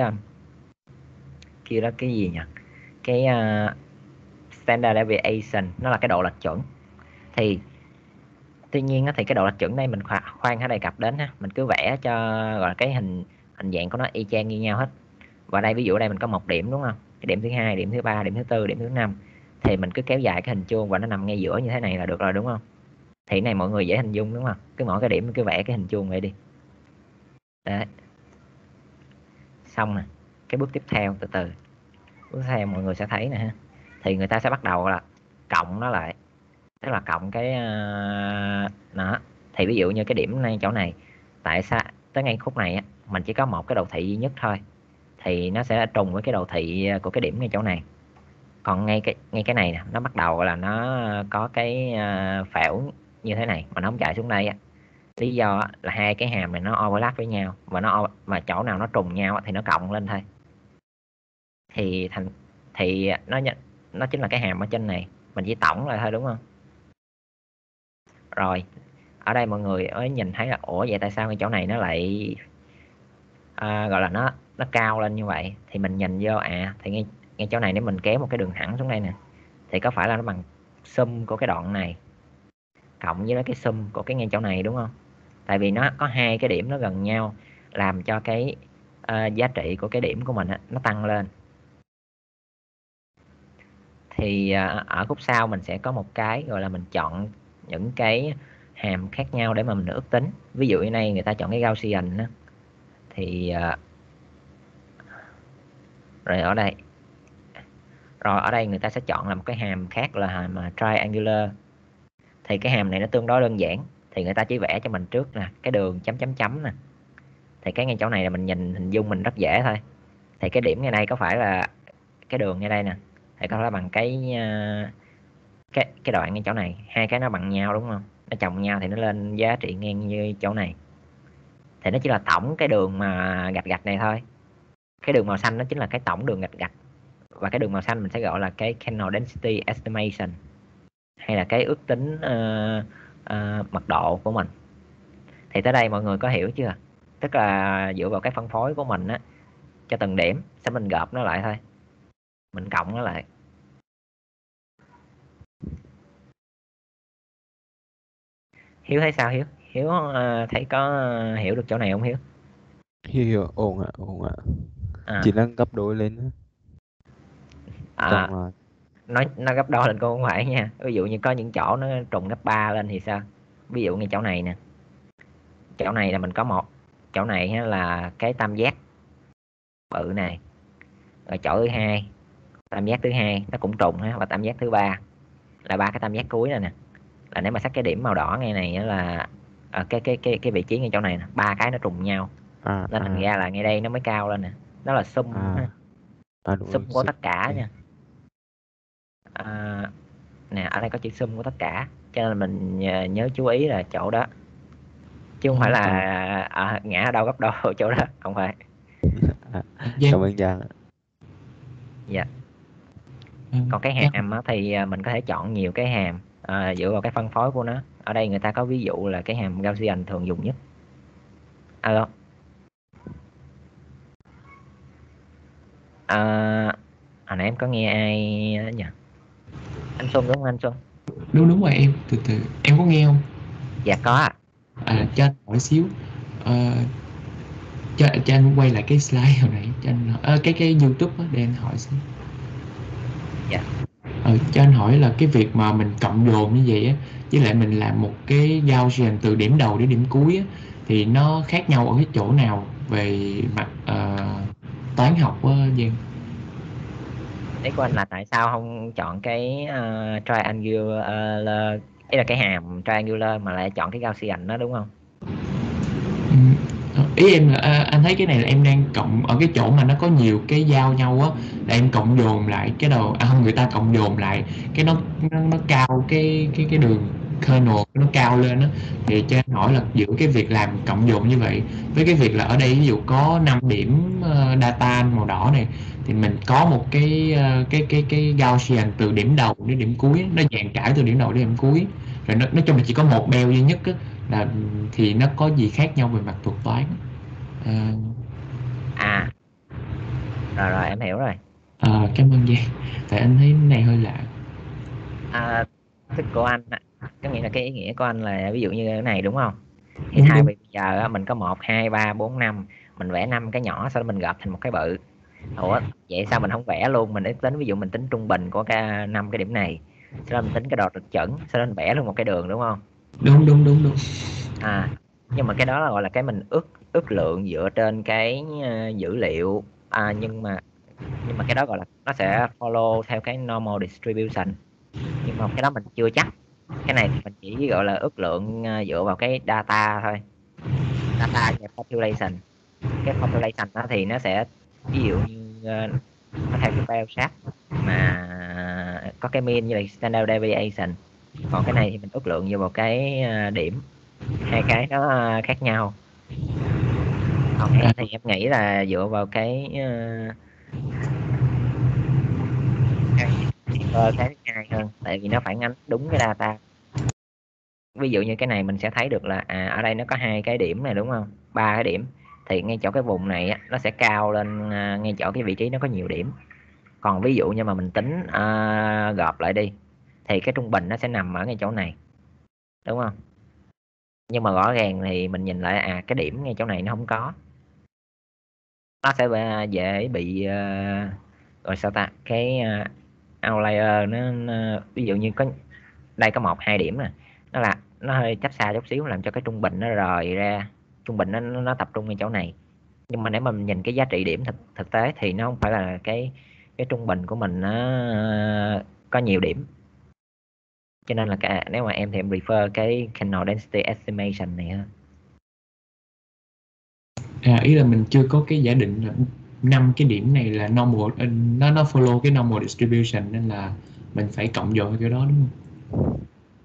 A: kia đó cái gì nhỉ, cái standard deviation, nó là cái độ lệch chuẩn. Thì tuy nhiên á, thì cái độ lệch chuẩn đây mình khoan hãy đề cập đến ha, mình cứ vẽ cho gọi là cái hình dạng của nó y chang như nhau hết. Và đây ví dụ đây mình có một điểm đúng không, cái điểm thứ hai, điểm thứ ba, điểm thứ tư, điểm thứ năm, thì mình cứ kéo dài cái hình chuông và nó nằm ngay giữa như thế này là được rồi đúng không. Thì này mọi người dễ hình dung đúng không, cứ mỗi cái điểm cứ vẽ cái hình chuông vậy đi. Đấy, xong nè. Cái bước tiếp theo, từ từ bước tiếp theo mọi người sẽ thấy nè ha. Thì người ta sẽ bắt đầu là cộng nó lại, tức là cộng cái nó. Thì ví dụ như cái điểm này chỗ này, tại sao tới ngay khúc này á, mình chỉ có một cái đồ thị duy nhất thôi, thì nó sẽ trùng với cái đồ thị của cái điểm ngay chỗ này. Còn ngay cái này nè, nó bắt đầu là nó có cái phễu như thế này mà nó không chạy xuống đây á. Lý do là hai cái hàm này nó overlap với nhau, và chỗ nào nó trùng nhau thì nó cộng lên thôi. Thì nó chính là cái hàm ở trên này, mình chỉ tổng lại thôi đúng không. Rồi ở đây mọi người mới nhìn thấy là ủa vậy tại sao cái chỗ này nó lại gọi là nó cao lên như vậy. Thì mình nhìn vô thì ngay chỗ này nếu mình kéo một cái đường thẳng xuống đây nè, thì có phải là nó bằng sum của cái đoạn này cộng với cái sum của cái ngay chỗ này đúng không. Tại vì nó có hai cái điểm nó gần nhau, làm cho cái giá trị của cái điểm của mình nó tăng lên. Thì ở khúc sau mình sẽ có một cái gọi là mình chọn những cái hàm khác nhau để mà mình ước tính. Ví dụ như này người ta chọn cái Gaussian đó. Thì rồi ở đây người ta sẽ chọn là một cái hàm khác là hàm triangular. Thì cái hàm này nó tương đối đơn giản, thì người ta chỉ vẽ cho mình trước nè cái đường chấm chấm chấm nè. Thì cái ngay chỗ này là mình nhìn hình dung mình rất dễ thôi. Thì cái điểm ngay đây có phải là cái đường ngay đây nè, thì có phải là bằng cái đoạn ngay chỗ này, hai cái nó bằng nhau đúng không, nó chồng nhau thì nó lên giá trị ngang như chỗ này. Thì nó chỉ là tổng cái đường mà gạch gạch này thôi. Cái đường màu xanh nó chính là cái tổng đường gạch gạch, và cái đường màu xanh mình sẽ gọi là cái Channel Density Estimation, hay là cái ước tính mật độ của mình. Thì tới đây mọi người có hiểu chưa? Tức là dựa vào cái phân phối của mình á, cho từng điểm sẽ mình gộp nó lại thôi, mình cộng nó lại. Hiếu thấy sao? Hiếu thấy có hiểu được chỗ này không Hiếu?
D: Hiểu, ổn ạ. Chỉ đang gấp đôi lên.
A: Nó gấp đôi lên cô không phải nha. Ví dụ như có những chỗ nó trùng gấp 3 lên thì sao? Ví dụ như chỗ này nè, chỗ này là mình có một chỗ này là cái tam giác bự này, rồi chỗ thứ hai, tam giác thứ hai nó cũng trùng và tam giác thứ ba là ba cái tam giác cuối này nè. Là nếu mà xét cái điểm màu đỏ ngay này là cái vị trí ngay chỗ này nè, ba cái nó trùng nhau, nên thành ra là ngay đây nó mới cao lên nè. Đó là sum sum của tất cả nha. Nè, ở đây có chữ sum của tất cả, cho nên mình nhớ chú ý là chỗ đó, chứ không phải là ngã ở đâu gấp đâu chỗ đó, không phải.
D: Cảm ơn Giang.
A: Dạ. Còn cái hàm thì mình có thể chọn nhiều cái hàm dựa vào cái phân phối của nó. Ở đây người ta có ví dụ là cái hàm Gaussian thường dùng nhất. Alo. Hồi nãy em có nghe ai nhỉ? Anh Xuân đúng không anh Xuân?
E: Đúng rồi em, từ từ em có nghe không?
A: Dạ có ạ.
E: Cho anh hỏi xíu, cho anh quay lại cái slide hồi nãy, cho anh cái YouTube đó, để anh hỏi xíu.
A: Dạ.
E: Cho anh hỏi là cái việc mà mình cộng dồn như vậy á, với lại mình làm một cái Gaussian từ điểm đầu đến điểm cuối á, thì nó khác nhau ở cái chỗ nào về mặt toán học á Giang?
A: Ý của anh là tại sao không chọn cái triangular, ý là cái hàm triangular mà lại chọn cái Gaussian đó, đúng không?
E: Ý em là anh thấy cái này là em đang cộng ở cái chỗ mà nó có nhiều cái giao nhau á, là em cộng dồn lại cái đầu không, người ta cộng dồn lại cái nó cao cái đường kernel nó cao lên á, thì cho anh hỏi là giữa cái việc làm cộng dồn như vậy với cái việc là ở đây ví dụ có 5 điểm data màu đỏ này, thì mình có một cái Gaussian từ điểm đầu đến điểm cuối, nó dàn trải từ điểm đầu đến điểm cuối, rồi nói chung là chỉ có một bell duy nhất á, là thì nó có gì khác nhau về mặt thuật toán?
A: Rồi em hiểu rồi.
E: Cảm ơn Giang, tại anh thấy cái này hơi lạ.
A: Thích của anh có nghĩa là cái ý nghĩa của anh là ví dụ như cái này đúng không, thì thay vì bây giờ mình có 1, 2, 3, 4, 5, mình vẽ 5 cái nhỏ sau đó mình gộp thành một cái bự. Ủa vậy sao mình không vẽ luôn, mình tính ví dụ mình tính trung bình của cái 5 cái điểm này, sau đó mình tính cái độ trịch chuẩn, sau đó mình vẽ luôn một cái đường, đúng không?
E: Đúng.
A: Nhưng mà cái đó là gọi là cái mình ước lượng dựa trên cái dữ liệu, nhưng mà cái đó gọi là nó sẽ follow theo cái normal distribution, nhưng mà cái đó mình chưa chắc. Cái này thì mình chỉ gọi là ước lượng dựa vào cái data thôi, data về population. Cái population đó thì nó sẽ ví dụ như nó theo cái bell shape mà có cái mean như là standard deviation. Còn cái này thì mình ước lượng dựa vào cái điểm, hai cái nó khác nhau. Còn em thì em nghĩ là dựa vào cái cái hai hơn, tại vì nó phản ánh đúng cái data. Ví dụ như cái này mình sẽ thấy được là ở đây nó có 2 cái điểm này đúng không, 3 cái điểm, thì ngay chỗ cái vùng này nó sẽ cao lên ngay chỗ cái vị trí nó có nhiều điểm. Còn ví dụ như mà mình tính gộp lại đi thì cái trung bình nó sẽ nằm ở ngay chỗ này, đúng không? Nhưng mà rõ ràng thì mình nhìn lại cái điểm ngay chỗ này nó không có, nó sẽ dễ bị rồi sao ta, cái outlier nó ví dụ như có đây có 1, 2 điểm nè, nó hơi cách xa chút xíu làm cho cái trung bình nó rời ra, trung bình nó tập trung ngay chỗ này. Nhưng mà nếu mà mình nhìn cái giá trị điểm thực tế thì nó không phải là cái trung bình của mình nó có nhiều điểm. Cho nên là nếu mà em thì em prefer cái kernel density estimation này hơn.
E: Ý là mình chưa có cái giả định là 5 cái điểm này là normal, nó follow cái normal distribution, nên là mình phải cộng dồn cái đó, đúng không?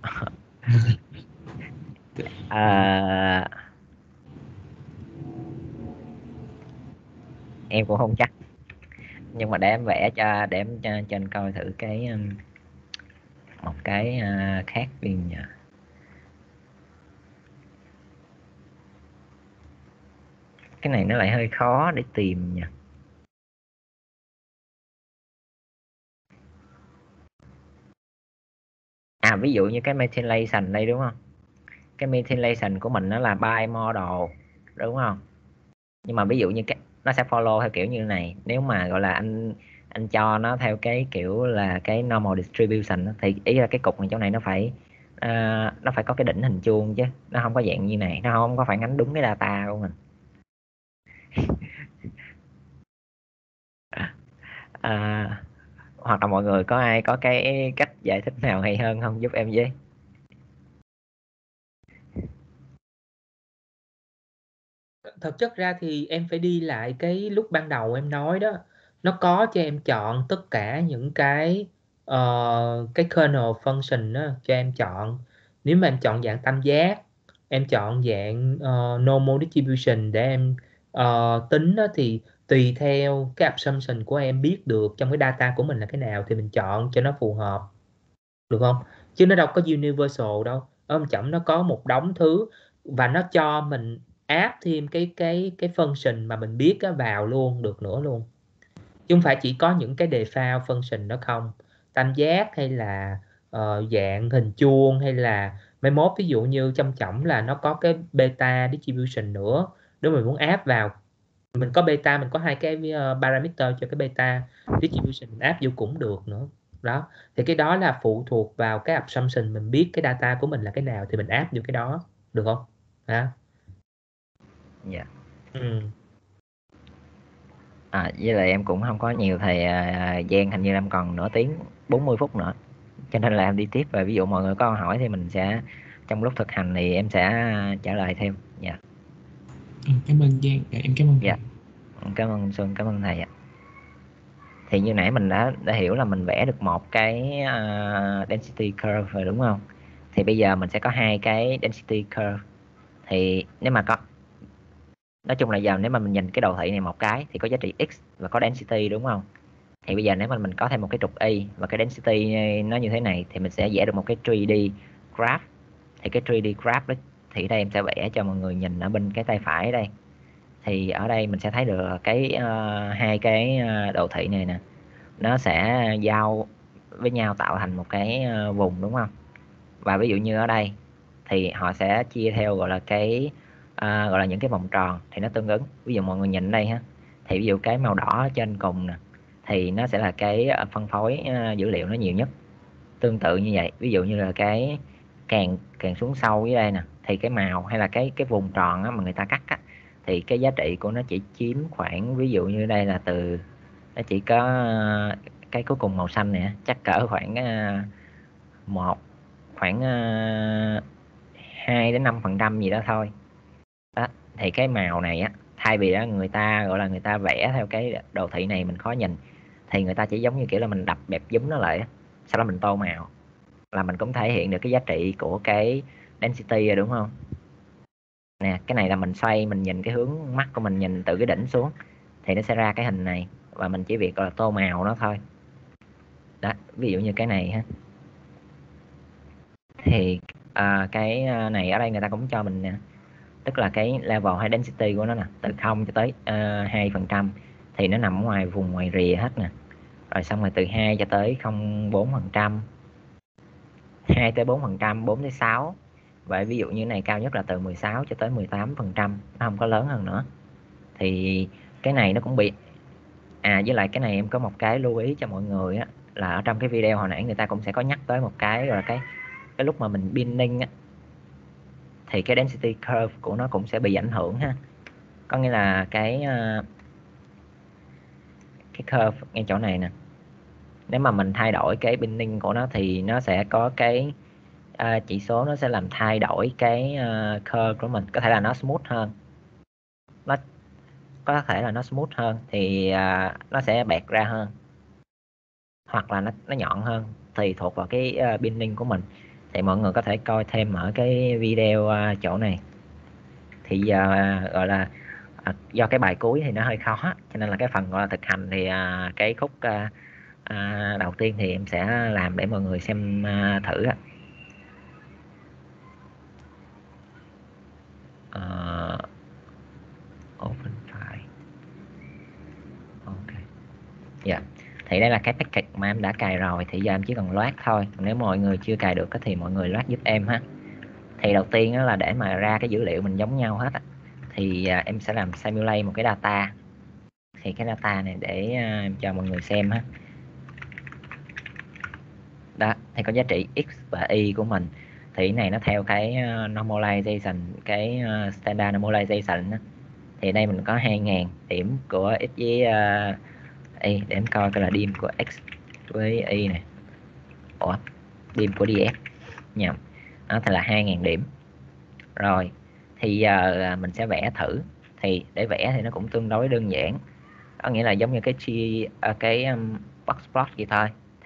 A: Em cũng không chắc, nhưng mà để em vẽ để em cho anh coi thử cái một cái khác đi nhỉ. Cái này nó lại hơi khó để tìm nha. Ví dụ như cái methylation đây đúng không, cái methylation của mình nó là bimodal đúng không, nhưng mà ví dụ như nó sẽ follow theo kiểu như này. Nếu mà gọi là anh cho nó theo cái kiểu là cái normal distribution thì ý là cái cục này chỗ này nó phải có cái đỉnh hình chuông, chứ nó không có dạng như này, nó không có phản ánh đúng cái data của mình. Hoặc là mọi người có ai có cái cách giải thích nào hay hơn không, giúp em với.
B: Thực chất ra thì em phải đi lại cái lúc ban đầu em nói đó, nó có cho em chọn tất cả những cái cái kernel function đó, cho em chọn. Nếu mà em chọn dạng tam giác, em chọn dạng normal distribution để em tính đó, thì tùy theo cái assumption của em biết được trong cái data của mình là cái nào thì mình chọn cho nó phù hợp, được không? Chứ nó đâu có universal đâu. Ông chậm nó có một đống thứ và nó cho mình áp thêm cái function mà mình biết á vào luôn được nữa luôn, chứ không phải chỉ có những cái default function đó không. Tam giác hay là dạng hình chuông, hay là mai mốt ví dụ như trong chổng là nó có cái beta distribution nữa, nếu mình muốn áp vào, mình có beta, mình có hai cái parameter cho cái beta distribution, mình áp vô cũng được nữa đó. Thì cái đó là phụ thuộc vào cái assumption, mình biết cái data của mình là cái nào thì mình áp vô cái đó, được không?
A: Dạ.
B: Với
A: lại em cũng không có nhiều thời gian, hình như em còn nửa tiếng 40 phút nữa, cho nên là em đi tiếp, và ví dụ mọi người có câu hỏi thì mình sẽ trong lúc thực hành thì em sẽ trả lời thêm. Dạ.
E: Cảm ơn Giang. Em cảm ơn thầy.
A: Dạ. Cảm ơn Xuân, cảm ơn thầy ạ. Thì như nãy mình đã hiểu là mình vẽ được một cái density curve rồi đúng không? Thì bây giờ mình sẽ có hai cái density curve. Thì nếu mà có, nói chung là giờ nếu mà mình nhìn cái đồ thị này một cái thì có giá trị x và có density đúng không? Thì bây giờ nếu mà mình có thêm một cái trục y và cái density nó như thế này thì mình sẽ vẽ được một cái 3D graph. Thì cái 3D graph đó, thì đây em sẽ vẽ cho mọi người nhìn ở bên cái tay phải đây. Thì ở đây mình sẽ thấy được cái hai cái đồ thị này nè, nó sẽ giao với nhau tạo thành một cái vùng đúng không? Và ví dụ như ở đây thì họ sẽ chia theo gọi là cái gọi là những cái vòng tròn thì nó tương ứng. Ví dụ mọi người nhìn đây ha, thì ví dụ cái màu đỏ trên cùng nè thì nó sẽ là cái phân phối dữ liệu nó nhiều nhất. Tương tự như vậy, ví dụ như là cái càng xuống sâu dưới đây nè thì cái màu hay là cái vùng tròn á, mà người ta cắt á, thì cái giá trị của nó chỉ chiếm khoảng, ví dụ như đây là từ, nó chỉ có cái cuối cùng màu xanh nè, chắc cỡ khoảng khoảng 2 đến 5% gì đó thôi đó. Thì cái màu này á, thay vì đó người ta gọi là người ta vẽ theo cái đồ thị này mình khó nhìn, thì người ta chỉ giống như kiểu là mình đập bẹp giúm nó lại, sau đó mình tô màu là mình cũng thể hiện được cái giá trị của cái density rồi đúng không? Nè, cái này là mình xoay, mình nhìn cái hướng mắt của mình nhìn từ cái đỉnh xuống thì nó sẽ ra cái hình này, và mình chỉ việc gọi là tô màu nó thôi đó. Ví dụ như cái này ha, thì cái này ở đây người ta cũng cho mình nè, tức là cái level hay density của nó nè, từ 0 cho tới 2% thì nó nằm ngoài vùng ngoài rìa hết nè. Rồi xong rồi từ 2 cho tới 0,4%, 2 tới 4%, 4 tới 6. Vậy ví dụ như này cao nhất là từ 16 cho tới 18%, nó không có lớn hơn nữa. Thì cái này nó cũng bị với lại cái này em có một cái lưu ý cho mọi người á, là ở trong cái video hồi nãy người ta cũng sẽ có nhắc tới một cái, rồi cái lúc mà mình binning á, thì cái density curve của nó cũng sẽ bị ảnh hưởng ha. Có nghĩa là cái curve ngay chỗ này nè, nếu mà mình thay đổi cái binning của nó thì nó sẽ có cái chỉ số, nó sẽ làm thay đổi cái curve của mình. Có thể là nó smooth hơn, nó có thể là nó smooth hơn thì nó sẽ bẹt ra hơn, hoặc là nó nhọn hơn, tùy thuộc vào cái binning của mình. Thì mọi người có thể coi thêm ở cái video chỗ này. Thì giờ gọi là do cái bài cuối thì nó hơi khó, cho nên là cái phần gọi là thực hành thì cái khúc đầu tiên thì em sẽ làm để mọi người xem thử. Open file. Ok. Dạ. Thì đây là cái package mà em đã cài rồi, thì giờ em chỉ cần load thôi. Nếu mọi người chưa cài được thì mọi người load giúp em ha. Thì đầu tiên là để mà ra cái dữ liệu mình giống nhau hết thì em sẽ làm simulate một cái data. Thì cái data này để em cho mọi người xem ha. Đó, thì có giá trị x và y của mình. Thì cái này nó theo cái normalization, cái standard normalization đó. Thì đây mình có 2000 điểm của x với y, để em coi cái là dim của x với y này. Ủa, dim của df nhầm. Đó thì là 2000 điểm. Rồi, thì giờ mình sẽ vẽ thử. Thì để vẽ thì nó cũng tương đối đơn giản. Có nghĩa là giống như cái box plot vậy thôi.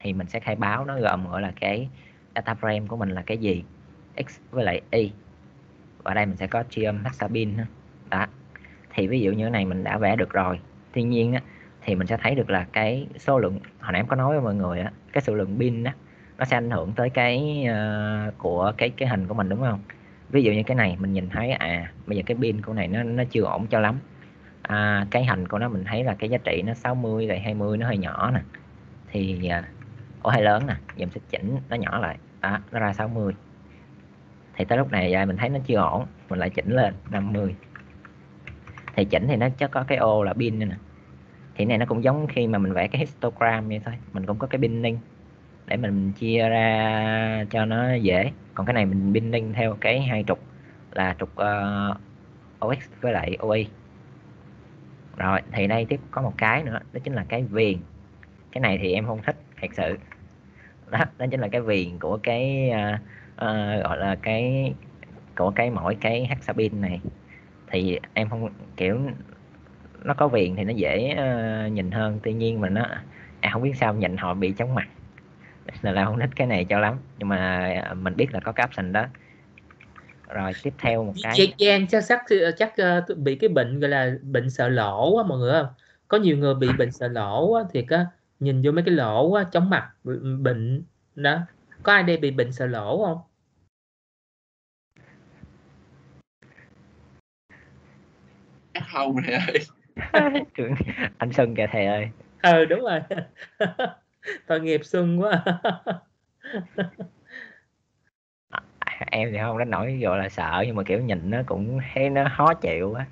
A: thì mình sẽ khai báo nó gồm gọi là cái data frame của mình là cái gì, x với lại y. Ở đây mình sẽ có tri âm hexabin đó. Thì ví dụ như cái này mình đã vẽ được rồi. Tuy nhiên á, thì mình sẽ thấy được là cái số lượng, hồi nãy em có nói với mọi người á, cái số lượng pin á, nó sẽ ảnh hưởng tới cái của cái hình của mình, đúng không? Ví dụ như cái này mình nhìn thấy bây giờ cái pin của này nó chưa ổn cho lắm. Cái hình của nó mình thấy là cái giá trị nó 60 lại 20 nó hơi nhỏ nè, thì hơi lớn nè, giờ mình sẽ chỉnh nó nhỏ lại đó, nó ra 60. Thì tới lúc này mình thấy nó chưa ổn, mình lại chỉnh lên 50. Thì chỉnh thì nó chắc có cái ô là pin nè. Thì này nó cũng giống khi mà mình vẽ cái histogram vậy thôi, mình cũng có cái pinning để mình chia ra cho nó dễ. Còn cái này mình pinning theo cái hai trục là trục OX với lại OY. Rồi thì đây tiếp có một cái nữa, đó chính là cái viền. Cái này thì em không thích thật sự đó chính là cái viền của cái gọi là cái của cái mỗi cái hexapin này. Thì em không kiểu nó có viền thì nó dễ nhìn hơn, tuy nhiên mà nó không biết sao nhìn họ bị chóng mặt nên là không thích cái này cho lắm, nhưng mà mình biết là có cái option đó. Rồi tiếp theo một cái
B: Giang chắc bị cái bệnh gọi là bệnh sợ lỗ á mọi người không? Có nhiều người bị bệnh sợ lỗ á, thì nhìn vô mấy cái lỗ á, chóng mặt bệnh đó. Có ai đây bị bệnh sợ lỗ không?
C: Không thầy ơi.
A: anh Xuân kìa thầy ơi.
B: Đúng rồi. Tội nghiệp Xuân quá.
A: Em thì không đến nỗi gọi là sợ, nhưng mà kiểu nhìn nó cũng thấy nó khó chịu quá.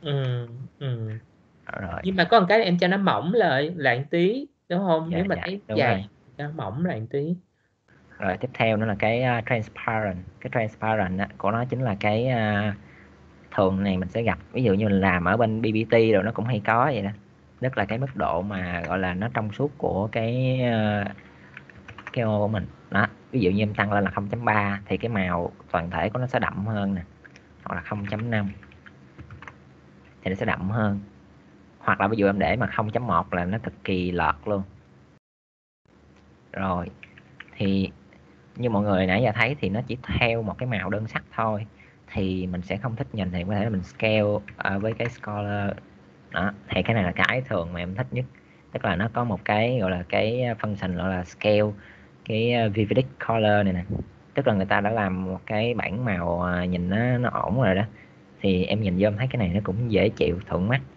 A: Rồi.
B: Nhưng mà có một cái em cho nó mỏng lại tí đúng không? Nếu mà thấy
A: đúng
B: dày
A: rồi.
B: cho nó mỏng lại tí.
A: Rồi tiếp theo nữa là cái transparent. Cái transparent của nó chính là cái thường này mình sẽ gặp, ví dụ như mình làm ở bên BBT rồi nó cũng hay có vậy đó, tức là cái mức độ mà gọi là nó trong suốt của cái ô của mình đó. Ví dụ như em tăng lên là 0.3 thì cái màu toàn thể của nó sẽ đậm hơn nè, hoặc là 0.5 thì nó sẽ đậm hơn, hoặc là ví dụ em để mà 0.1 là nó cực kỳ lọt luôn. Rồi thì như mọi người nãy giờ thấy thì nó chỉ theo một cái màu đơn sắc thôi, thì mình sẽ không thích nhìn, thì có thể là mình scale với cái scaler đó. Thì cái này là cái thường mà em thích nhất, tức là nó có một cái gọi là cái function gọi là scale cái vivid color này nè, tức là người ta đã làm một cái bảng màu nhìn nó ổn rồi đó, thì em nhìn vô em thấy cái này nó cũng dễ chịu, thuận mắt.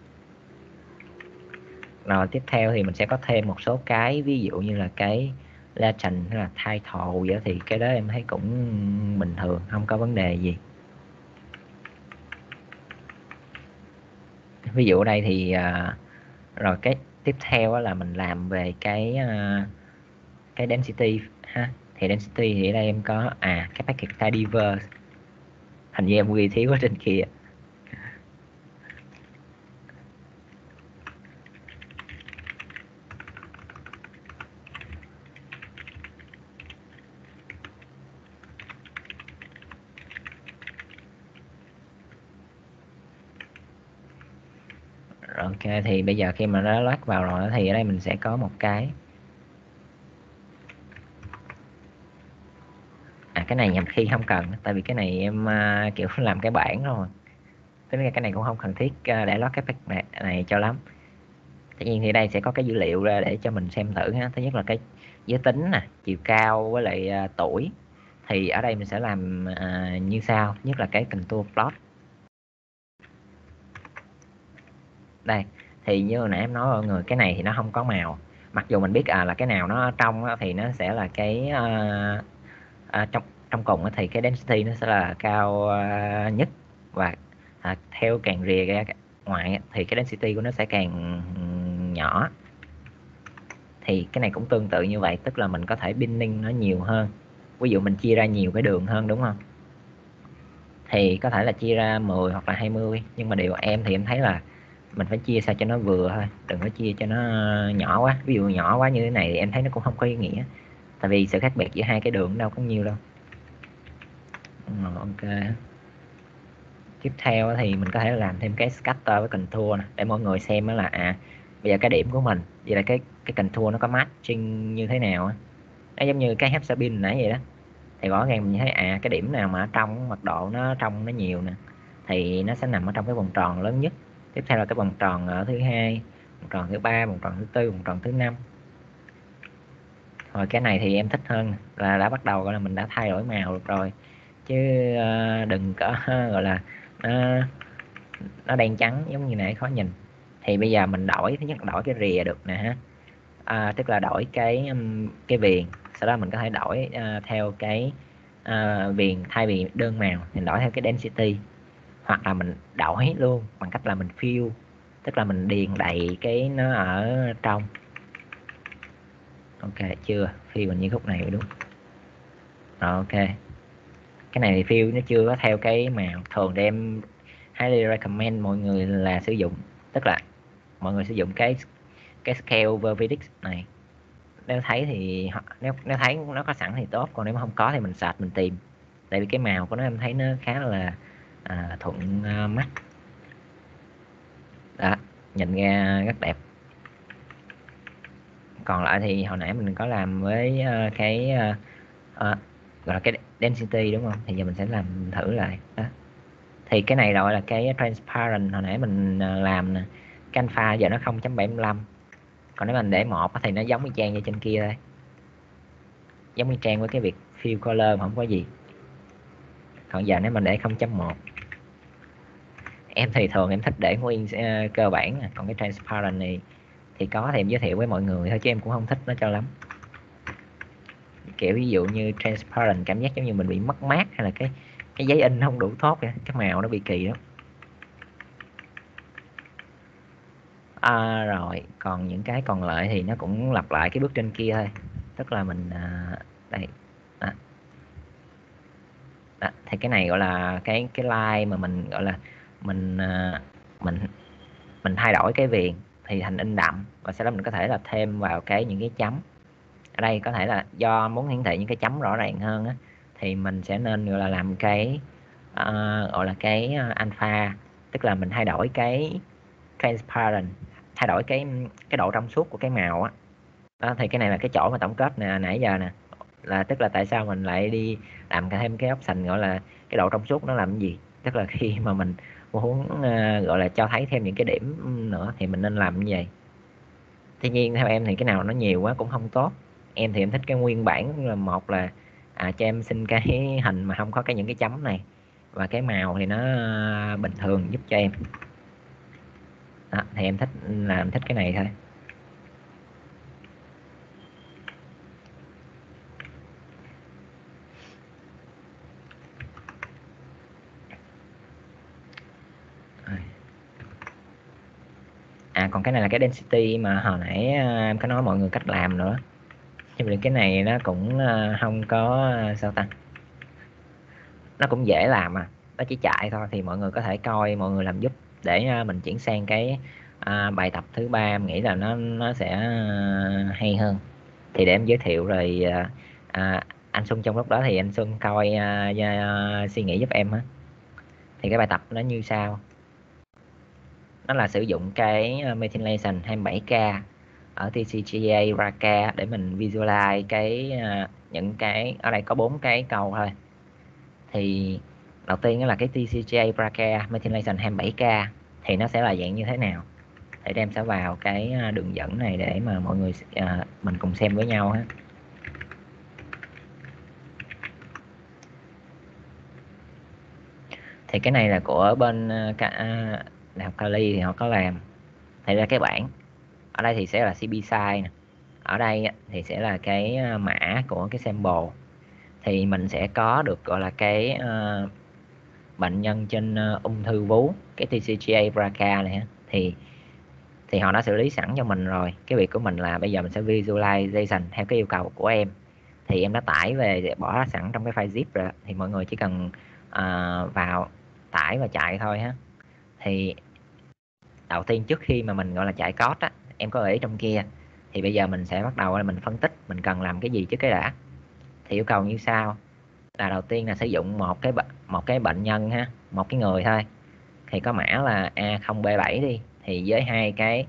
A: Rồi tiếp theo thì mình sẽ có thêm một số cái, ví dụ như là cái legend hay là title vậy, thì cái đó em thấy cũng bình thường, không có vấn đề gì. Ví dụ ở đây thì rồi cái tiếp theo là mình làm về cái density ha. Thì density thì ở đây em có cái packet tidyverse, hình như em ghi thiếu ở trên kia. Ok, thì bây giờ khi mà nó loát vào rồi thì ở đây mình sẽ có một cái cái này nhằm khi không cần, tại vì cái này em kiểu làm cái bảng rồi, tính ra cái này cũng không cần thiết để lót cái pack này cho lắm. Tất nhiên thì đây sẽ có cái dữ liệu ra để cho mình xem thử ha. Thứ nhất là cái giới tính nè, chiều cao với lại tuổi. Thì ở đây mình sẽ làm như sau. Nhất là cái contour plot. Đây, thì như hồi nãy em nói mọi người, cái này thì nó không có màu. Mặc dù mình biết là cái nào nó trong thì nó sẽ là cái trong cùng thì cái density nó sẽ là cao nhất, và theo càng rìa ra ngoài thì cái density của nó sẽ càng nhỏ. Thì cái này cũng tương tự như vậy, tức là mình có thể binning nó nhiều hơn. Ví dụ mình chia ra nhiều cái đường hơn, đúng không? Thì có thể là chia ra 10 hoặc là 20, nhưng mà điều em thì em thấy là mình phải chia sao cho nó vừa thôi, đừng có chia cho nó nhỏ quá. Ví dụ nhỏ quá như thế này thì em thấy nó cũng không có ý nghĩa, tại vì sự khác biệt giữa hai cái đường đâu có nhiều đâu. Ok, tiếp theo thì mình có thể làm thêm cái scatter với contour này, để mọi người xem là bây giờ cái điểm của mình vậy là cái contour nó có matching như thế nào á, nó giống như cái hexapin nãy vậy đó, thì rõ ràng mình thấy cái điểm nào mà ở trong mật độ nó trong nó nhiều nè thì nó sẽ nằm ở trong cái vòng tròn lớn nhất, tiếp theo là cái vòng tròn ở thứ hai, vòng tròn thứ ba, vòng tròn thứ tư, vòng tròn thứ năm. Rồi cái này thì em thích hơn là đã bắt đầu gọi là mình đã thay đổi màu được rồi, chứ đừng có gọi là nó đen trắng giống như nãy khó nhìn. Thì bây giờ mình đổi, thứ nhất đổi cái rìa được nè ha, tức là đổi cái viền, sau đó mình có thể đổi theo cái viền, thay vì đơn màu thì đổi theo cái density, hoặc là mình đổi luôn bằng cách là mình fill, tức là mình điền đầy cái nó ở trong. Ok chưa, fill mình như khúc này mới đúng rồi. Ok, cái này thì fill nó chưa có theo cái màu. Thường thì em highly recommend mọi người là sử dụng, tức là mọi người sử dụng cái scale Vervidix này, nếu thấy thì nếu thấy nó có sẵn thì tốt, còn nếu mà không có thì mình search mình tìm, tại vì cái màu của nó em thấy nó khá là thuận mắt đó, nhìn ra rất đẹp. Còn lại thì hồi nãy mình có làm với cái gọi là cái density đúng không, thì giờ mình sẽ làm thử lại đó. Thì cái này gọi là cái transparent, hồi nãy mình làm nè, cái alpha giờ nó 0.75, còn nếu mình để 1 thì nó giống y chang như trên kia đây, giống y chang với cái việc fill color mà không có gì. Còn giờ nếu mình để 0.1, em thì thường em thích để nguyên cơ bản, còn cái transparent này thì có thì em giới thiệu với mọi người thôi, chứ em cũng không thích nó cho lắm. Kiểu ví dụ như transparent cảm giác giống như mình bị mất mát, hay là cái giấy in không đủ tốt vậy, cái màu nó bị kỳ lắm. Rồi còn những cái còn lại thì nó cũng lặp lại cái bước trên kia thôi, tức là mình đây đó, thì cái này gọi là cái line mà mình gọi là mình mình thay đổi cái viền thì thành in đậm, và sau đó mình có thể là thêm vào những cái chấm. Ở đây có thể là do muốn hiển thị những cái chấm rõ ràng hơn á, thì mình sẽ nên gọi là làm cái gọi là cái alpha, tức là mình thay đổi cái transparent, thay đổi cái độ trong suốt của cái màu á đó. Thì cái này là cái chỗ mà tổng kết nè nãy giờ nè, là tức là tại sao mình lại đi làm thêm cái option gọi là cái độ trong suốt nó làm cái gì, tức là khi mà mình muốn gọi là cho thấy thêm những cái điểm nữa thì mình nên làm như vậy. Tuy nhiên theo em thì cái nào nó nhiều quá cũng không tốt, em thì em thích cái nguyên bản là một là cho em xin cái hình mà không có những cái chấm này, và cái màu thì nó bình thường giúp cho em đó, thì em thích cái này thôi. Còn cái này là cái density mà hồi nãy em có nói mọi người cách làm nữa, nhưng mà cái này nó cũng không có sao ta, nó cũng dễ làm nó chỉ chạy thôi, thì mọi người có thể coi mọi người làm giúp để mình chuyển sang cái bài tập thứ 3, em nghĩ là nó sẽ hay hơn. Thì để em giới thiệu rồi anh Xuân trong lúc đó thì anh Xuân coi suy nghĩ giúp em á. Thì cái bài tập nó như sau, nó là sử dụng cái methylation 27K ở TCGA Raka để mình visualize những cái ở đây có 4 cái câu thôi. Thì đầu tiên đó là cái TCGA Raka methylation 27K thì nó sẽ là dạng như thế nào, thì em sẽ vào cái đường dẫn này để mà mọi người mình cùng xem với nhau ha. Thì cái này là của bên Đại học Cali thì họ có làm. Thì ra cái bảng ở đây thì sẽ là CB size nè, ở đây thì sẽ là cái mã của cái sample. Thì mình sẽ có được gọi là cái bệnh nhân trên ung thư vú, cái TCGA BRCA này thì họ đã xử lý sẵn cho mình rồi. Cái việc của mình là bây giờ mình sẽ visualization theo cái yêu cầu của em, thì em đã tải về để bỏ sẵn trong cái file zip rồi, thì mọi người chỉ cần vào tải và chạy thôi ha. Thì đầu tiên trước khi mà mình gọi là chạy code em có để trong kia, thì bây giờ mình sẽ bắt đầu là mình phân tích mình cần làm cái gì trước cái đã. Thì yêu cầu như sau, là đầu tiên là sử dụng một cái bệnh nhân ha, một cái người thôi, thì có mã là A0B7 đi, thì với hai cái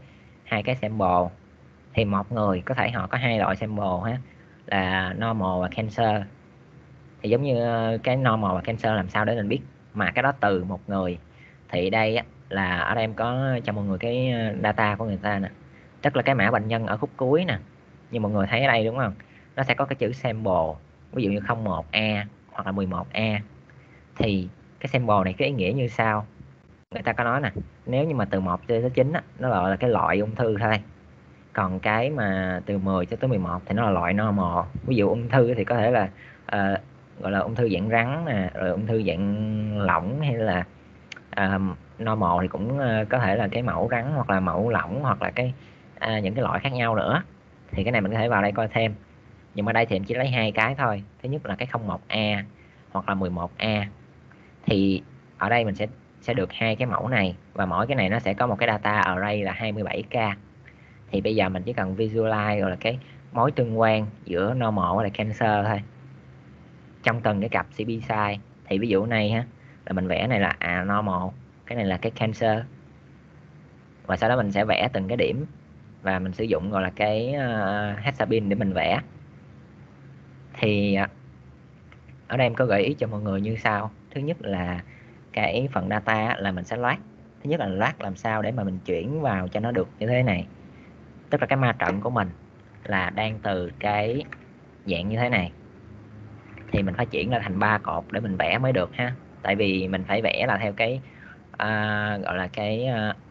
A: hai cái sample. Thì một người có thể họ có hai loại sample ha, là normal và cancer. Thì giống như cái normal và cancer làm sao để mình biết mà cái đó từ một người. Thì đây á, là ở đây em có cho mọi người cái data của người ta nè, tức là cái mã bệnh nhân ở khúc cuối nè, như mọi người thấy ở đây đúng không, nó sẽ có cái chữ sample, ví dụ như 01A hoặc là 11A. Thì cái sample này cái ý nghĩa như sau, người ta có nói nè, nếu như mà từ 1 cho tới 9 á, nó gọi là cái loại ung thư thôi, còn cái mà từ 10 cho tới 11 thì nó là loại normal. Ví dụ ung thư thì có thể là gọi là ung thư dạng rắn nè, rồi ung thư dạng lỏng, hay là normal thì cũng có thể là cái mẫu rắn hoặc là mẫu lỏng, hoặc là cái những cái loại khác nhau nữa. Thì cái này mình có thể vào đây coi thêm, nhưng mà đây thì em chỉ lấy hai cái thôi. Thứ nhất là cái 01A hoặc là 11A. Thì ở đây mình sẽ được hai cái mẫu này, và mỗi cái này nó sẽ có một cái data array là 27k. Thì bây giờ mình chỉ cần visualize gọi là cái mối tương quan giữa normal và cancer thôi trong từng cái cặp CB size. Thì ví dụ này ha, là mình vẽ này là normal, cái này là cái cancer, và sau đó mình sẽ vẽ từng cái điểm, và mình sử dụng gọi là cái hexapin để mình vẽ. Thì ở đây em có gợi ý cho mọi người như sau. Thứ nhất là cái phần data là mình sẽ loát. Thứ nhất là loát làm sao để mà mình chuyển vào cho nó được như thế này, tức là cái ma trận của mình là đang từ cái dạng như thế này, thì mình phải chuyển ra thành 3 cột để mình vẽ mới được ha. Tại vì mình phải vẽ là theo cái gọi là cái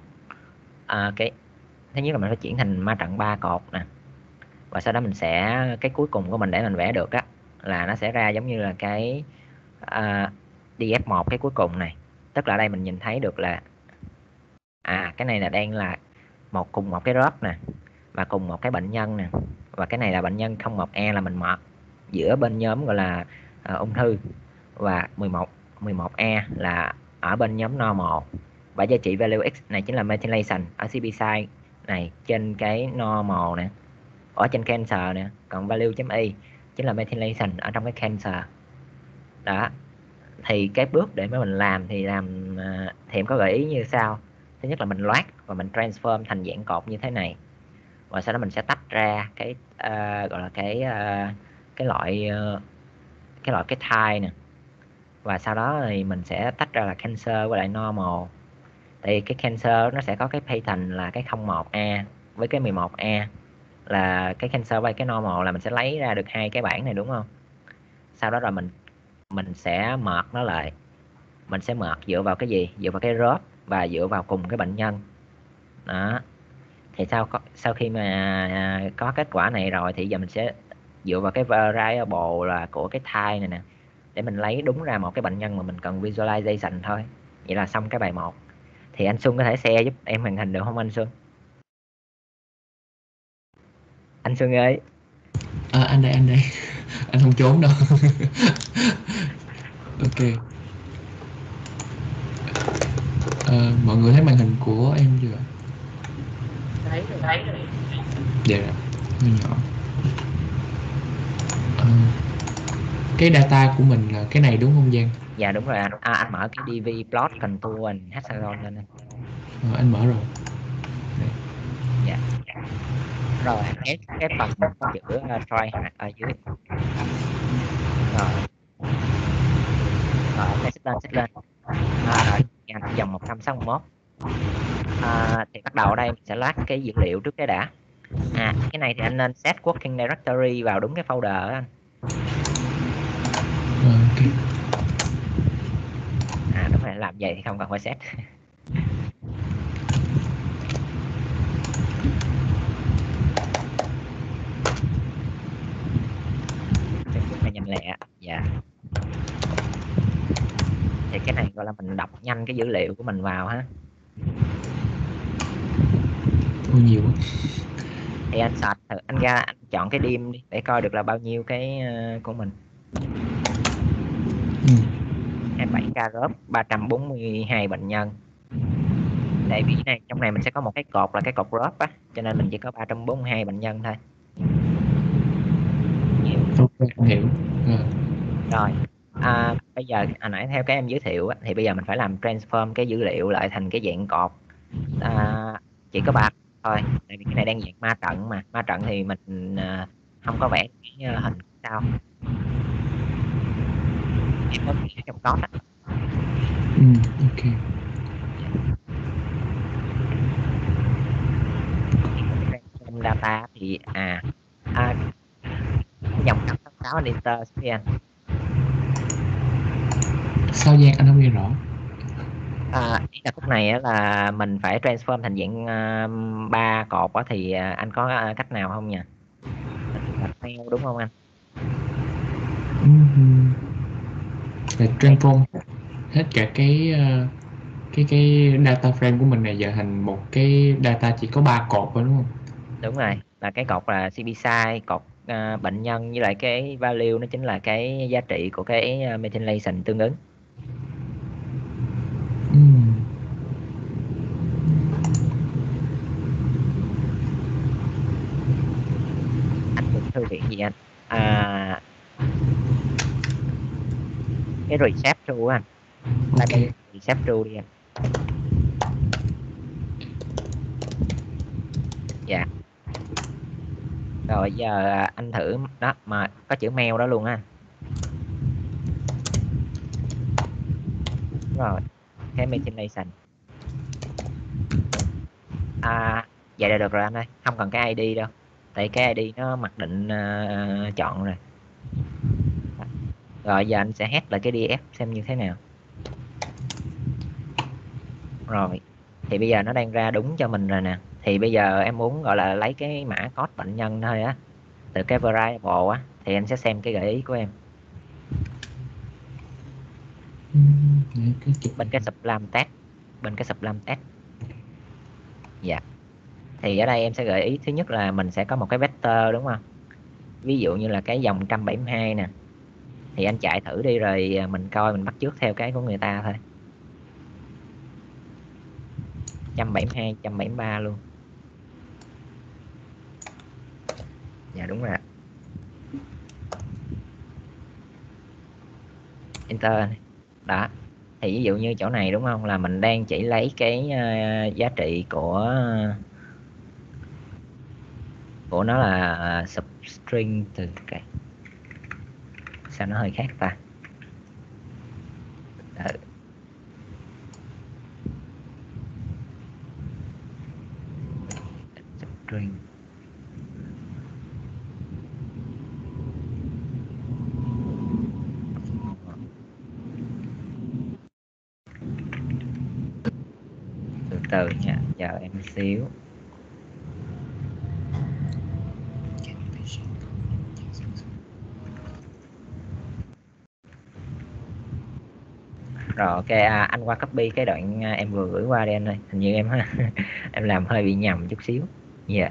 A: thứ nhất là mình phải chuyển thành ma trận 3 cột nè, và sau đó mình sẽ cái cuối cùng của mình để mình vẽ được á, là nó sẽ ra giống như là cái DF1 cái cuối cùng này. Tức là đây mình nhìn thấy được là cái này là đang là cùng một cái group nè, và cùng một cái bệnh nhân nè, và cái này là bệnh nhân 01E là mình mọt giữa bên nhóm gọi là ung thư, và 11E là ở bên nhóm normal. Và giá trị value x này chính là methylation ở CB size này trên cái normal nè, ở trên cancer nè, còn value.y chính là methylation ở trong cái cancer đó. Thì cái bước để mà mình làm thì em có gợi ý như sau. Thứ nhất là mình loát và mình transform thành dạng cột như thế này, và sau đó mình sẽ tách ra cái gọi là cái loại cái type nè, và sau đó thì mình sẽ tách ra là cancer với lại normal. Thì cái cancer nó sẽ có cái pattern là cái 01A với cái 11A, là cái cancer với cái normal, là mình sẽ lấy ra được hai cái bảng này đúng không. Sau đó rồi mình sẽ merge nó lại. Mình sẽ merge dựa vào cái gì? Dựa vào cái group và dựa vào cùng cái bệnh nhân đó. Thì sau khi mà có kết quả này rồi thì giờ mình sẽ dựa vào cái variable là của cái type này nè, để mình lấy đúng ra một cái bệnh nhân mà mình cần visualization thôi. Vậy là xong cái bài 1. Thì anh Xuân có thể share giúp em màn hình được không anh Xuân? Anh Xuân ơi.
E: Anh đây anh không trốn đâu. Ok. Mọi người thấy màn hình của em chưa?
B: Thấy rồi.
E: Dạ, hơi nhỏ. Cái data của mình là cái này đúng không Giang?
A: Dạ đúng rồi anh. Anh mở cái DV plot contour and hexagon lên anh.
E: Anh mở rồi.
A: Dạ. Rồi anh ép cái phần chữ try hard ở dưới. Rồi anh xích lên. Rồi anh dòng 161. Thì bắt đầu ở đây mình sẽ loát cái dữ liệu trước cái đã. Cái này thì anh nên set working directory vào đúng cái folder đó anh.
E: Ok.
A: Đúng rồi, làm vậy thì không cần phải set. Nhanh lẹ. Dạ. Thì cái này gọi là mình đọc nhanh cái dữ liệu của mình vào ha.
E: Nhiều quá.
A: Thì anh search thử, anh chọn cái dim đi để coi được là bao nhiêu cái của mình. 27k group, 342 bệnh nhân. Tại vì này trong này mình sẽ có một cái cột là cái cột group á, cho nên mình chỉ có 342 bệnh nhân thôi.
E: Hiểu.
A: Rồi bây giờ hồi nãy theo cái em giới thiệu thì bây giờ mình phải làm transform cái dữ liệu lại thành cái dạng cột. Chỉ có thôi, tại vì cái này đang dạng ma trận mà. Ma trận thì mình không có vẽ cái hình sao. Em có vẽ trong code á.
E: Ok.
A: Trong data thì cái dòng 566 anh enter xuống đi anh.
E: Sao Giang anh không nghe rõ?
A: Ý là khúc này á là mình phải transform thành dạng 3 cột á, thì anh có cách nào không nhỉ? Mail đúng không anh?
E: Là transform hết cả cái data frame của mình này giờ thành một cái data chỉ có 3 cột thôi đúng không?
A: Đúng rồi, là cái cột là CP size, cột bệnh nhân với lại cái value nó chính là cái giá trị của cái methylation tương ứng. Anh dùng thư viện gì anh? Cái reset tool anh.
E: Ok.
A: Reset tool đi anh. Dạ. Rồi giờ anh thử đó mà có chữ mail đó luôn á. Rồi, cái methylation. Vậy là được rồi anh ơi, không cần cái ID đâu. Tại cái ID nó mặc định chọn rồi. Rồi giờ anh sẽ hack lại cái DF xem như thế nào. Rồi, thì bây giờ nó đang ra đúng cho mình rồi nè. Thì bây giờ em muốn gọi là lấy cái mã code bệnh nhân thôi á, từ cái variable á, thì anh sẽ xem cái gợi ý của em. Bên cái sublime text. Dạ. Thì ở đây em sẽ gợi ý thứ nhất là mình sẽ có một cái vector đúng không? Ví dụ như là cái dòng 172 nè. Thì anh chạy thử đi rồi mình coi, mình bắt chước theo cái của người ta thôi. 172, 173 luôn. Dạ đúng rồi. Enter. Đó. Thì ví dụ như chỗ này đúng không, là mình đang chỉ lấy cái giá trị của nó là substring từ cái sao nó hơi khác ta. Substring. Từ từ nha, chờ em xíu. Rồi ok, anh qua copy cái đoạn em vừa gửi qua đây anh ơi. Hình như em em làm hơi bị nhầm chút xíu. Dạ.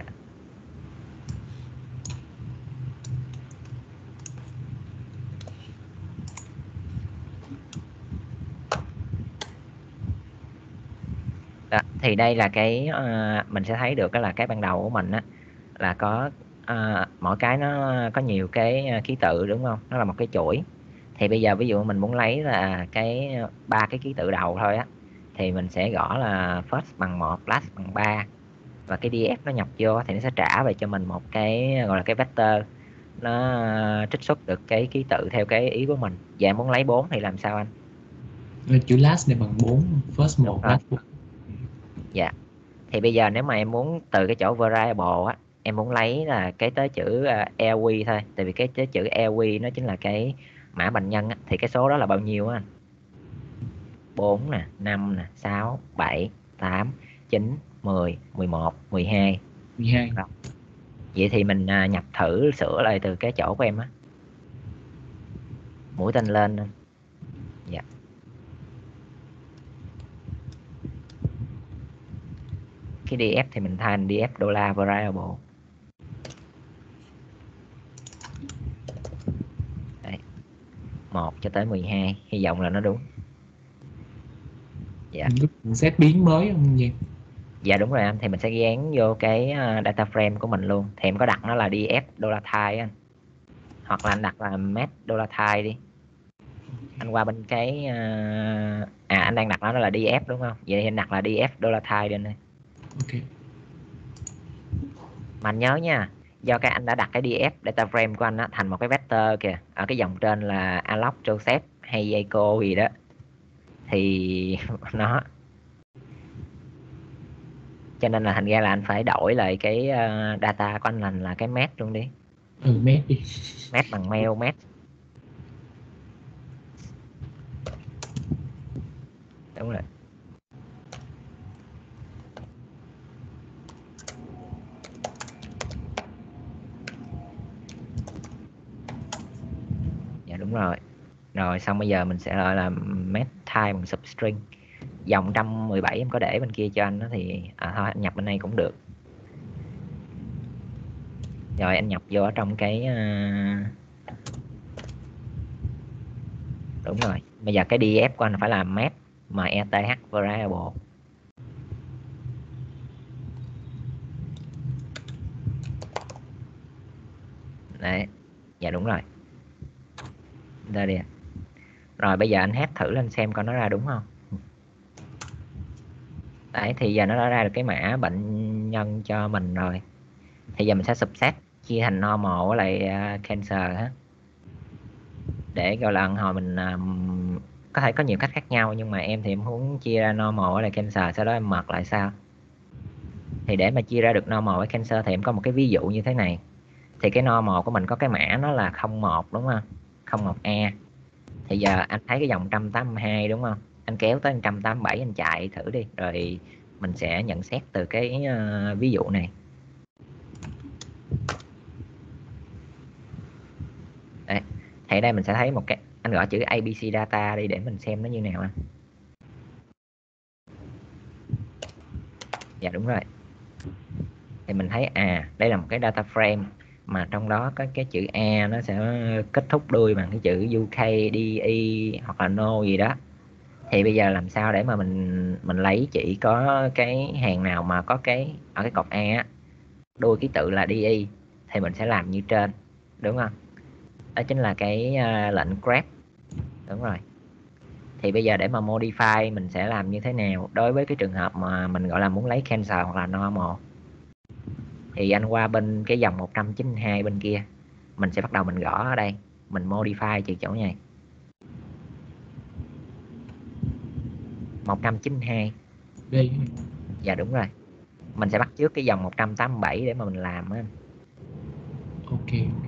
A: Đó, thì đây là cái mình sẽ thấy được đó là cái ban đầu của mình á, là có mỗi cái nó có nhiều cái ký tự đúng không, nó là một cái chuỗi. Thì bây giờ ví dụ mình muốn lấy là cái 3 cái ký tự đầu thôi á, thì mình sẽ gõ là first bằng 1, last bằng 3, và cái df nó nhập vô thì nó sẽ trả về cho mình một cái gọi là cái vector, nó trích xuất được cái ký tự theo cái ý của mình. Và em muốn lấy 4 thì làm sao anh?
E: Chữ last này bằng 4, first 1, last 4.
A: Dạ. Thì bây giờ nếu mà em muốn từ cái chỗ variable á, em muốn lấy là cái tới chữ LQ thôi, tại vì cái tới chữ LQ nó chính là cái mã bệnh nhân á, thì cái số đó là bao nhiêu á anh? 4 nè, 5 nè, 6, 7, 8, 9, 10, 11, 12.
E: 12.
A: Rồi. Vậy thì mình nhập thử sửa lại từ cái chỗ của em á. Mũi tên lên. Dạ. Cái df thì mình thay thành df $, variable. Đấy. 1 cho tới 12, hy vọng là nó đúng. Dạ.
E: Mình set biến mới không Giang?
A: Dạ đúng rồi anh, thì mình sẽ gán vô cái data frame của mình luôn. Thì em có đặt nó là df $type anh, hoặc là anh đặt là met $type đi. Anh qua bên cái anh đang đặt nó là df đúng không? Vậy thì anh đặt là df $type đi anh ơi.
E: Ok.
A: Mà anh nhớ nha, do cái anh đã đặt cái df data frame của anh á, thành một cái vector kìa, ở cái dòng trên là Alok, Joseph hay Echo gì đó, thì nó cho nên là thành ra là anh phải đổi lại cái data của anh là cái match luôn đi.
E: Match đi.
A: Match bằng mail match. Đúng rồi. Dạ đúng rồi. Rồi xong bây giờ mình sẽ gọi là match type bằng substring. Dòng 117 em có để bên kia cho anh đó, thì thôi anh nhập bên này cũng được. Rồi anh nhập vô ở trong cái đúng rồi. Bây giờ cái df của anh phải là match meth variable. Đấy. Dạ đúng rồi. Đây đi. Rồi bây giờ anh hát thử lên xem coi nó ra đúng không. Đấy, thì giờ nó đã ra được cái mã bệnh nhân cho mình rồi. Thì giờ mình sẽ subset chia thành normal với lại cancer ha. Để gọi là hồi mình có thể có nhiều cách khác nhau, nhưng mà em thì em muốn chia ra normal với lại cancer, sau đó em mật lại sao. Thì để mà chia ra được normal với cancer thì em có một cái ví dụ như thế này. Thì cái normal của mình có cái mã nó là 01 đúng không? 01A. Thì giờ anh thấy cái dòng 182 đúng không? Anh kéo tới 187 anh chạy thử đi, rồi mình sẽ nhận xét từ cái ví dụ này. Đây. Thì đây mình sẽ thấy một cái, anh gọi chữ ABC data đi để mình xem nó như nào anh. Dạ đúng rồi. Thì mình thấy đây là một cái data frame mà trong đó có cái chữ A nó sẽ kết thúc đuôi bằng cái chữ UK, DE hoặc là no gì đó. Thì bây giờ làm sao để mà mình lấy chỉ có cái hàng nào mà có cái ở cái cột A á, đuôi ký tự là DE, thì mình sẽ làm như trên, đúng không? Đó chính là cái lệnh grep. Đúng rồi. Thì bây giờ để mà modify mình sẽ làm như thế nào đối với cái trường hợp mà mình gọi là muốn lấy cancer hoặc là normal. Thì anh qua bên cái dòng 192 bên kia, mình sẽ bắt đầu mình gõ ở đây, mình modify từ chỗ này 192
E: đây.
A: Dạ đúng rồi. Mình sẽ bắt trước cái dòng 187 để mà mình làm á.
E: Ok.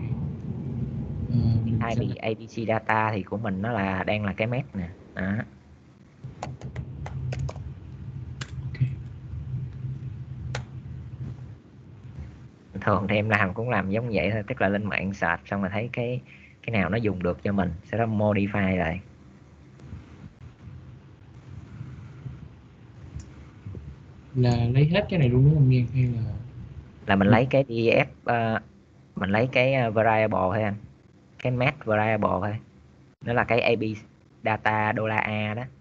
A: Thay vì ABC data thì của mình nó là đang là cái match nè. Đó. Thường thì em làm cũng làm giống vậy thôi, tức là lên mạng search xong rồi thấy cái nào nó dùng được cho mình, sẽ đó modify lại.
E: Là lấy hết cái này luôn đúng không Nhiên, hay
A: là mình lấy cái df mình lấy cái variable thôi anh, cái match variable thôi, nó là cái AB data $A đó.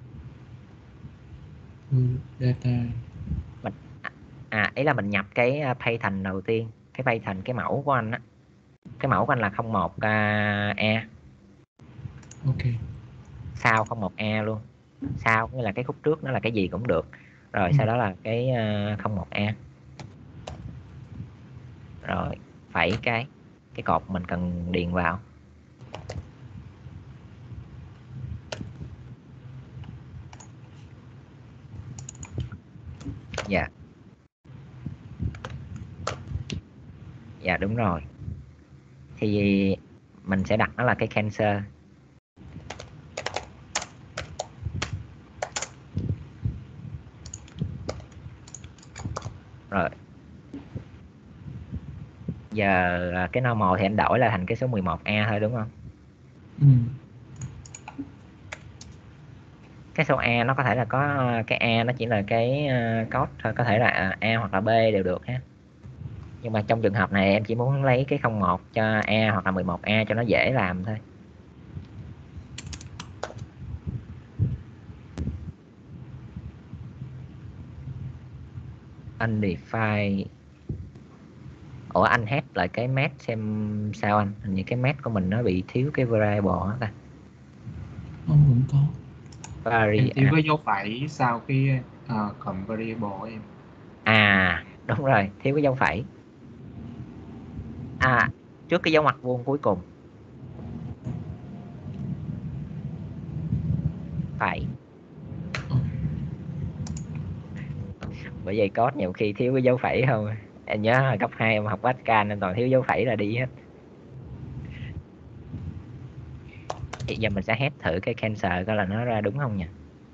E: data
A: Mình ý là mình nhập cái pattern đầu tiên, cái pattern, cái mẫu của anh á, cái mẫu của anh là 01A.
E: ok.
A: Sau 01A luôn, sau nghĩa là cái khúc trước nó là cái gì cũng được, rồi sau đó là cái 01A, rồi phẩy cái cột mình cần điền vào. Dạ. Dạ đúng rồi. Thì mình sẽ đặt nó là cái cancer. Rồi giờ cái normal thì anh đổi là thành cái số 11A thôi đúng không? Cái số A nó có thể là có cái A nó chỉ là cái code thôi, có thể là A hoặc là B đều được ha. Nhưng mà trong trường hợp này em chỉ muốn lấy cái 01 cho A hoặc là 11A cho nó dễ làm thôi. Undefined. Ủa anh hát lại cái match xem sao anh, hình như cái match của mình nó bị thiếu cái variable đó ta.
E: Không có.
F: Em thiếu cái dấu phẩy sau cái cầm variable của em.
A: Đúng rồi, thiếu cái dấu phẩy. Trước cái dấu ngoặc vuông cuối cùng. Phải. Bởi vậy code nhiều khi thiếu cái dấu phẩy không. Em nhớ hồi cấp 2 em học Pascal nên toàn thiếu dấu phẩy là đi hết. Bây giờ mình sẽ hét thử cái cancel coi là nó ra đúng không nha.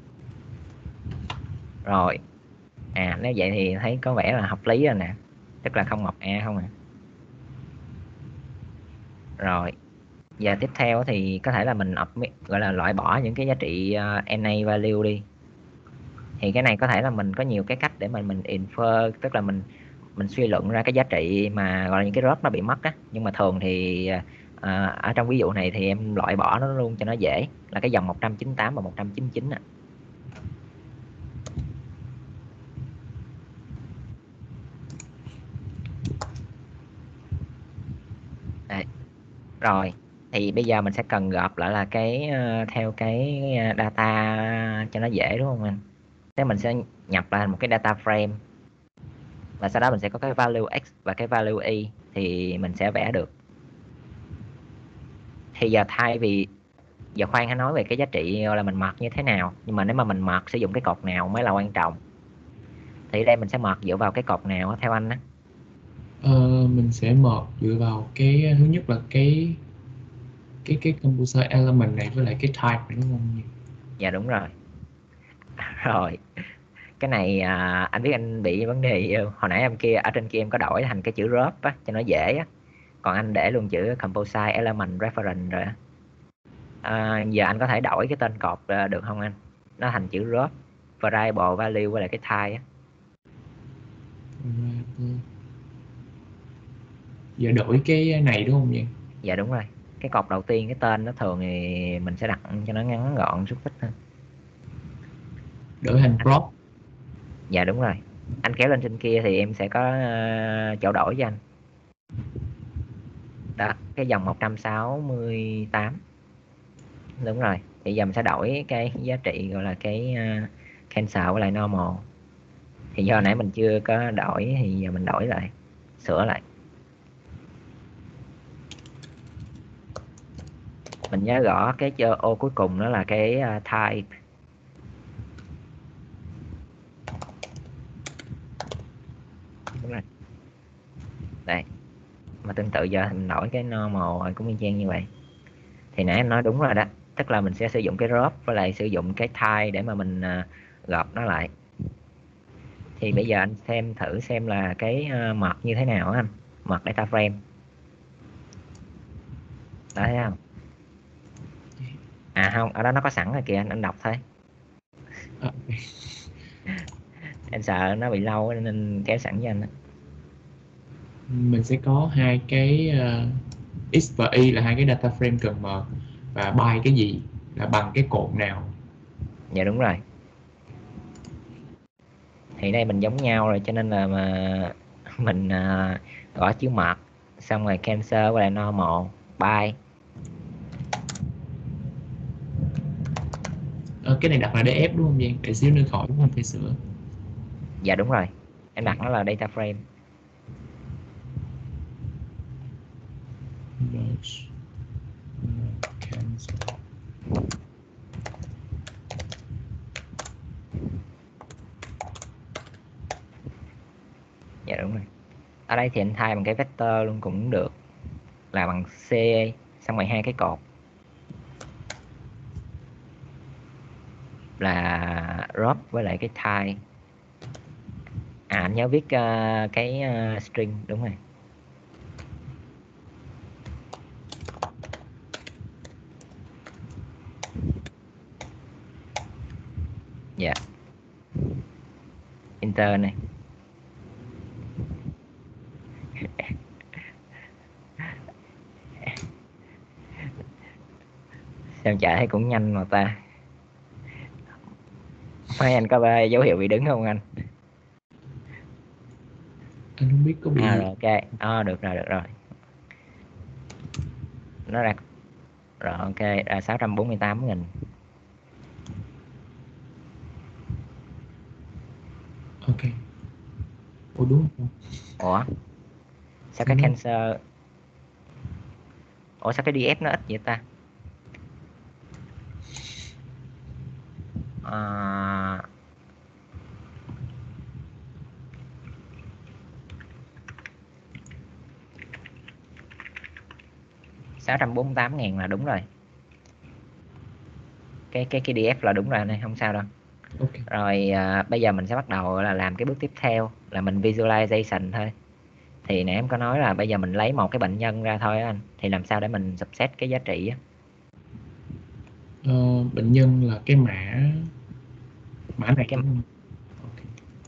A: Rồi. Nếu vậy thì thấy có vẻ là hợp lý rồi nè. Tức là không mọc A không à. Rồi. Giờ tiếp theo thì có thể là mình gọi là loại bỏ những cái giá trị NA value đi. Thì cái này có thể là mình có nhiều cái cách để mình infer, tức là mình suy luận ra cái giá trị mà gọi là những cái drop nó bị mất á. Nhưng mà thường thì ở trong ví dụ này thì em loại bỏ nó luôn cho nó dễ, là cái dòng 198 và 199 ạ. Đây. Rồi thì bây giờ mình sẽ cần gộp lại là cái theo cái data cho nó dễ, đúng không anh? Thế mình sẽ nhập lại một cái data frame, và sau đó mình sẽ có cái value x và cái value y thì mình sẽ vẽ được. Thì giờ thay vì giờ khoan hãy nói về cái giá trị là mình mật như thế nào, nhưng mà nếu mà mình mật sử dụng cái cột nào mới là quan trọng. Thì đây mình sẽ mật dựa vào cái cột nào theo anh á?
E: Mình sẽ mật dựa vào cái thứ nhất là cái composer element này với lại cái type này, đúng không?
A: Dạ đúng rồi. Rồi cái này anh biết anh bị vấn đề hồi nãy em kia ở trên kia em có đổi thành cái chữ drop á cho nó dễ á, còn anh để luôn chữ composite element reference rồi á. Giờ anh có thể đổi cái tên cột được không anh? Nó thành chữ drop variable value với lại cái type á.
E: Giờ đổi cái này đúng không vậy?
A: Dạ đúng rồi. Cái cột đầu tiên cái tên nó thường thì mình sẽ đặt cho nó ngắn gọn xúc tích hơn.
E: Đổi thành prop.
A: Dạ đúng rồi. Anh kéo lên trên kia thì em sẽ có chỗ đổi cho anh. Đó, cái dòng 168. Đúng rồi. Thì giờ mình sẽ đổi cái giá trị gọi là cái cancel với lại normal. Thì do nãy mình chưa có đổi thì giờ mình đổi lại, sửa lại. Mình nhớ gõ cái ô cuối cùng đó là cái type. Đúng rồi. Đây. Mà tương tự giờ mình đổi cái normal cũng y chang như vậy. Thì nãy em nói đúng rồi đó, tức là mình sẽ sử dụng cái drop với lại sử dụng cái type để mà mình gộp nó lại. Thì bây giờ anh xem thử xem là cái mật như thế nào anh, mật data frame đó, thấy không? Không, ở đó nó có sẵn rồi kìa, anh đọc thôi. Em sợ nó bị lâu nên kéo sẵn cho anh đó.
E: Mình sẽ có hai cái x và y là hai cái data frame cần mở, và by cái gì là bằng cái cột nào.
A: Dạ đúng rồi. Thì đây mình giống nhau rồi cho nên là mà mình gõ chữ mật xong rồi cancel với lại normal by.
E: Cái này đặt là df đúng không Giang? Để xíu nữa khỏi đúng không, phải sửa.
A: Dạ đúng rồi, em đặt nó là data frame. Dạ đúng rồi. Ở đây thì anh thay bằng cái vector luôn cũng được, là bằng C xong rồi hai cái cột là drop với lại cái type. Anh nhớ viết cái string đúng rồi. Dạ. Enter này. Xem chạy thấy cũng nhanh mà ta. Mấy anh có dấu hiệu bị đứng không anh?
E: Anh không biết có bị
A: rồi ok. Được rồi. Nó ra rồi, ok, ra 648.000.
E: ok. Ủa đúng không?
A: Ủa sao
E: Sao
A: cái
E: nó
A: cancel Ủa sao cái DF nó ít vậy ta? 648.000 là đúng rồi. Cái DF là đúng rồi này, không sao đâu.
E: Okay.
A: Rồi bây giờ mình sẽ bắt đầu là làm cái bước tiếp theo là mình visualization thôi. Thì nãy em có nói là bây giờ mình lấy một cái bệnh nhân ra thôi anh. Thì làm sao để mình subset cái giá trị á?
E: Bệnh nhân là cái mã này
A: cái...
E: Okay.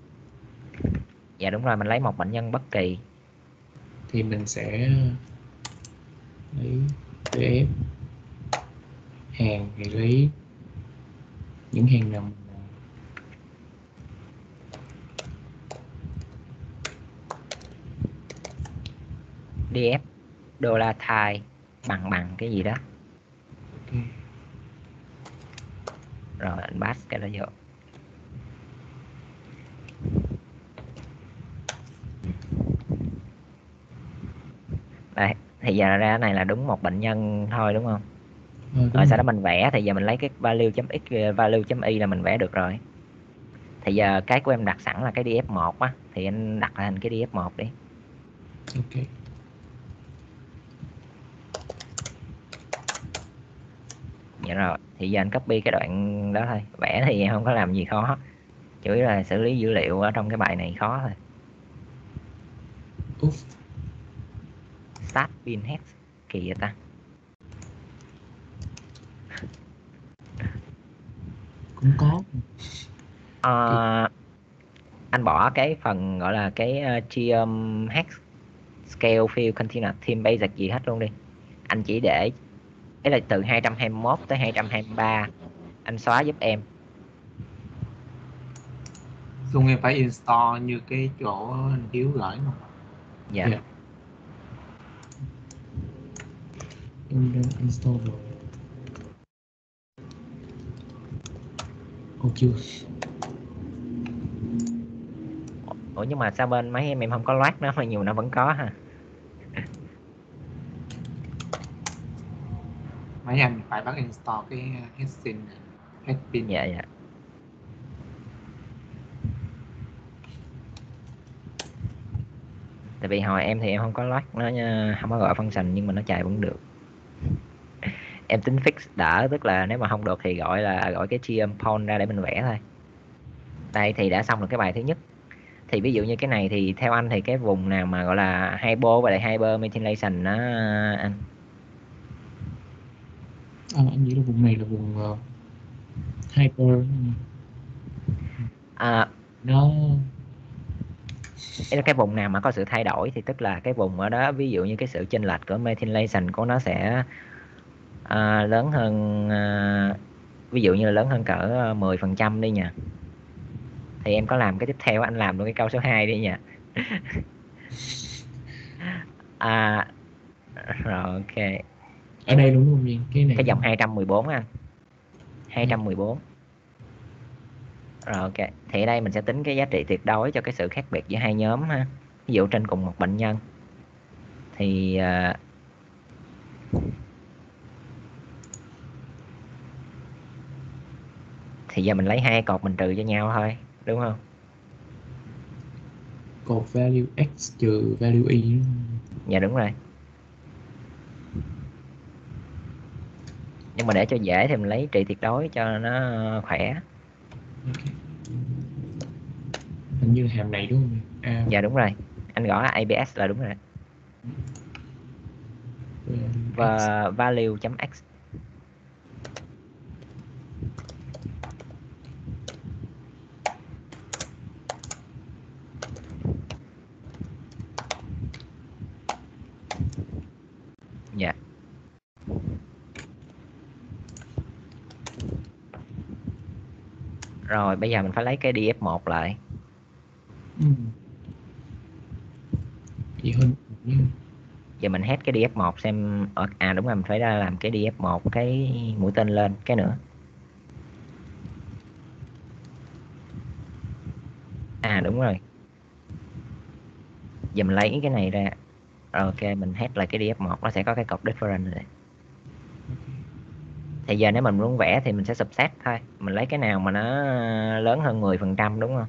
A: Dạ đúng rồi, mình lấy một bệnh nhân bất kỳ.
E: Thì mình sẽ lấy DF hàng, thì lấy những hàng nào
A: DF đô la Thai bằng cái gì đó.
E: Okay.
A: Rồi anh pass cái đó vô. Đây, thì giờ ra này là đúng một bệnh nhân thôi đúng không? Rồi sau đó mình vẽ, thì giờ mình lấy cái value.x value.y là mình vẽ được rồi. Thì giờ cái của em đặt sẵn là cái DF1 á, thì anh đặt thành cái DF1 đi.
E: Ok.
A: Dạ rồi, thì giờ anh copy cái đoạn đó thôi. Vẽ thì em không có làm gì khó, chủ yếu là xử lý dữ liệu ở trong cái bài này khó thôi. Start pin hex kỳ vậy ta?
E: Cũng có.
A: Anh bỏ cái phần gọi là cái hex scale fill continuous theme basic gì hết luôn đi. Anh chỉ để cái là từ 221 tới 223 anh xóa giúp em.
F: Xong em phải install như cái chỗ anh Hiếu gửi mà.
A: Dạ.
E: Yeah. Em đang install rồi. Ồ chưa.
A: Ủa nhưng mà sao bên máy em không có loát nó mà nhiều nó vẫn có ha?
F: Mấy anh phải bắt install cái headsin này, headpin.
A: Dạ dạ. Tại vì hồi em thì em không có loát nó nha, không có gọi function nhưng mà nó chạy vẫn được. Em tính fix đỡ, tức là nếu mà không được thì gọi cái gm pawn ra để mình vẽ thôi. Đây thì đã xong được cái bài thứ nhất. Thì ví dụ như cái này thì theo anh thì cái vùng nào mà gọi là hypo và lại hyper methylation nó anh?
E: Anh nghĩ là vùng này là vùng hyper.
A: Nó cái vùng nào mà có sự thay đổi thì tức là cái vùng ở đó, ví dụ như cái sự chênh lệch của methylation của nó sẽ lớn hơn, ví dụ như là lớn hơn cỡ 10% đi nha. Thì em có làm cái tiếp theo, anh làm luôn cái câu số 2 đi nha. Rồi ok.
E: Ở đây đúng không Nhiên? Cái này
A: cái dòng 214 anh. 214. Rồi ok. Thì ở đây mình sẽ tính cái giá trị tuyệt đối cho cái sự khác biệt giữa hai nhóm ha. Ví dụ trên cùng một bệnh nhân thì giờ mình lấy hai cột mình trừ cho nhau thôi, đúng không?
E: Cột value x trừ value y.
A: Dạ đúng rồi. Nhưng mà để cho dễ thì mình lấy trị tuyệt đối cho nó khỏe.
E: Okay. Hình như là hàm này đúng không?
A: Dạ đúng rồi. Anh gõ ABS là đúng rồi. Và value.x. Dạ. Rồi bây giờ mình phải lấy cái DF1 lại.
E: Vậy hơn.
A: Giờ mình head cái DF1 xem đúng rồi, mình phải ra làm cái DF1 cái mũi tên lên cái nữa. Đúng rồi. Giờ mình lấy cái này ra. Rồi ok, mình head lại cái DF1, nó sẽ có cái cột different này. Thì giờ nếu mình muốn vẽ thì mình sẽ subset thôi, mình lấy cái nào mà nó lớn hơn 10% đúng không?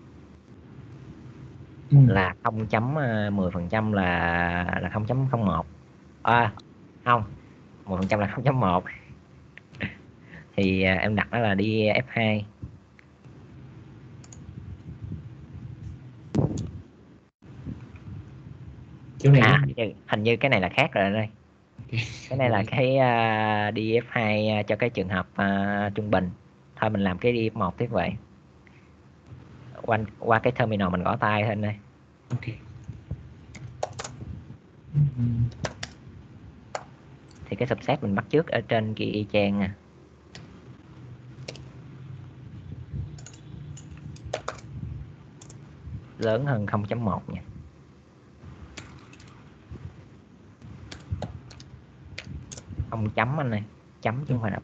A: Là 0.10% là 0.01. Không, 10% là 0.1. Thì em đặt nó là đi F2.
E: Chỗ này
A: hình như cái này là khác rồi đây. Cái này là cái DF2 cho cái trường hợp trung bình. Thôi mình làm cái DF1 tiếp vậy. Qua cái terminal mình gõ tay thôi đây.
E: Ok.
A: Thì cái subset mình bắt trước ở trên kia y chang nè. Lớn hơn 0.1 nha. Không chấm anh này, chấm chứ không phải đọc.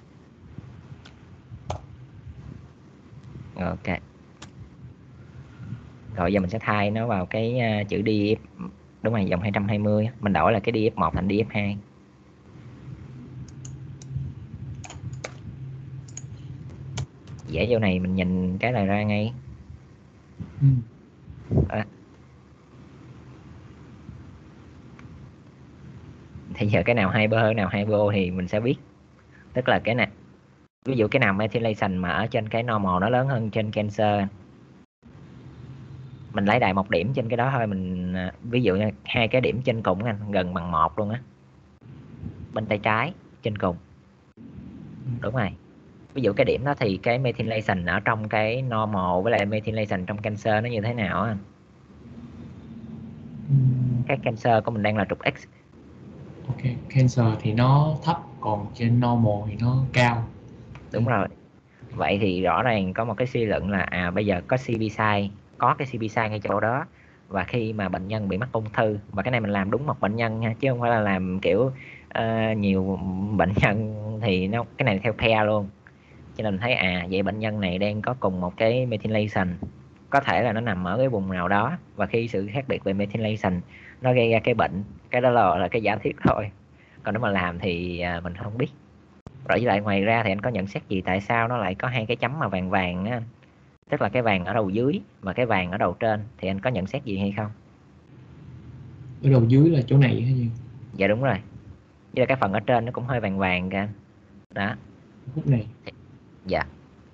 A: Ok. Rồi giờ mình sẽ thay nó vào cái chữ DF, đúng rồi, dòng 220. Mình đổi là cái DF1 thành DF2. Vẽ vô này mình nhìn cái này ra ngay. Thì giờ cái nào hyper, nào hypo thì mình sẽ biết. Tức là cái này, ví dụ cái nào methylation mà ở trên cái normal nó lớn hơn trên cancer, mình lấy đại một điểm trên cái đó thôi. Mình ví dụ như hai cái điểm trên cùng anh gần bằng 1 luôn á, bên tay trái trên cùng. Đúng rồi. Ví dụ cái điểm đó thì cái methylation ở trong cái normal với lại methylation trong cancer nó như thế nào á? Cái cancer của mình đang là trục X.
E: Ok, cancer thì nó thấp, còn trên normal thì nó cao.
A: Đúng rồi. Vậy thì rõ ràng có một cái suy luận là bây giờ có CB size, có cái CB size ngay chỗ đó, và khi mà bệnh nhân bị mắc ung thư, và cái này mình làm đúng một bệnh nhân nha, chứ không phải là làm kiểu nhiều bệnh nhân thì nó cái này theo pair luôn. Cho nên mình thấy vậy bệnh nhân này đang có cùng một cái methylation, có thể là nó nằm ở cái vùng nào đó, và khi sự khác biệt về methylation nó gây ra cái bệnh, cái đó là cái giả thiết thôi. Còn nếu mà làm thì mình không biết. Rồi với lại ngoài ra thì anh có nhận xét gì tại sao nó lại có hai cái chấm mà vàng vàng á? Tức là cái vàng ở đầu dưới và cái vàng ở đầu trên, thì anh có nhận xét gì hay không?
E: Ở đầu dưới là chỗ này hay gì?
A: Dạ đúng rồi. Với là cái phần ở trên nó cũng hơi vàng vàng kìa. Đó.
E: Khúc này.
A: Dạ.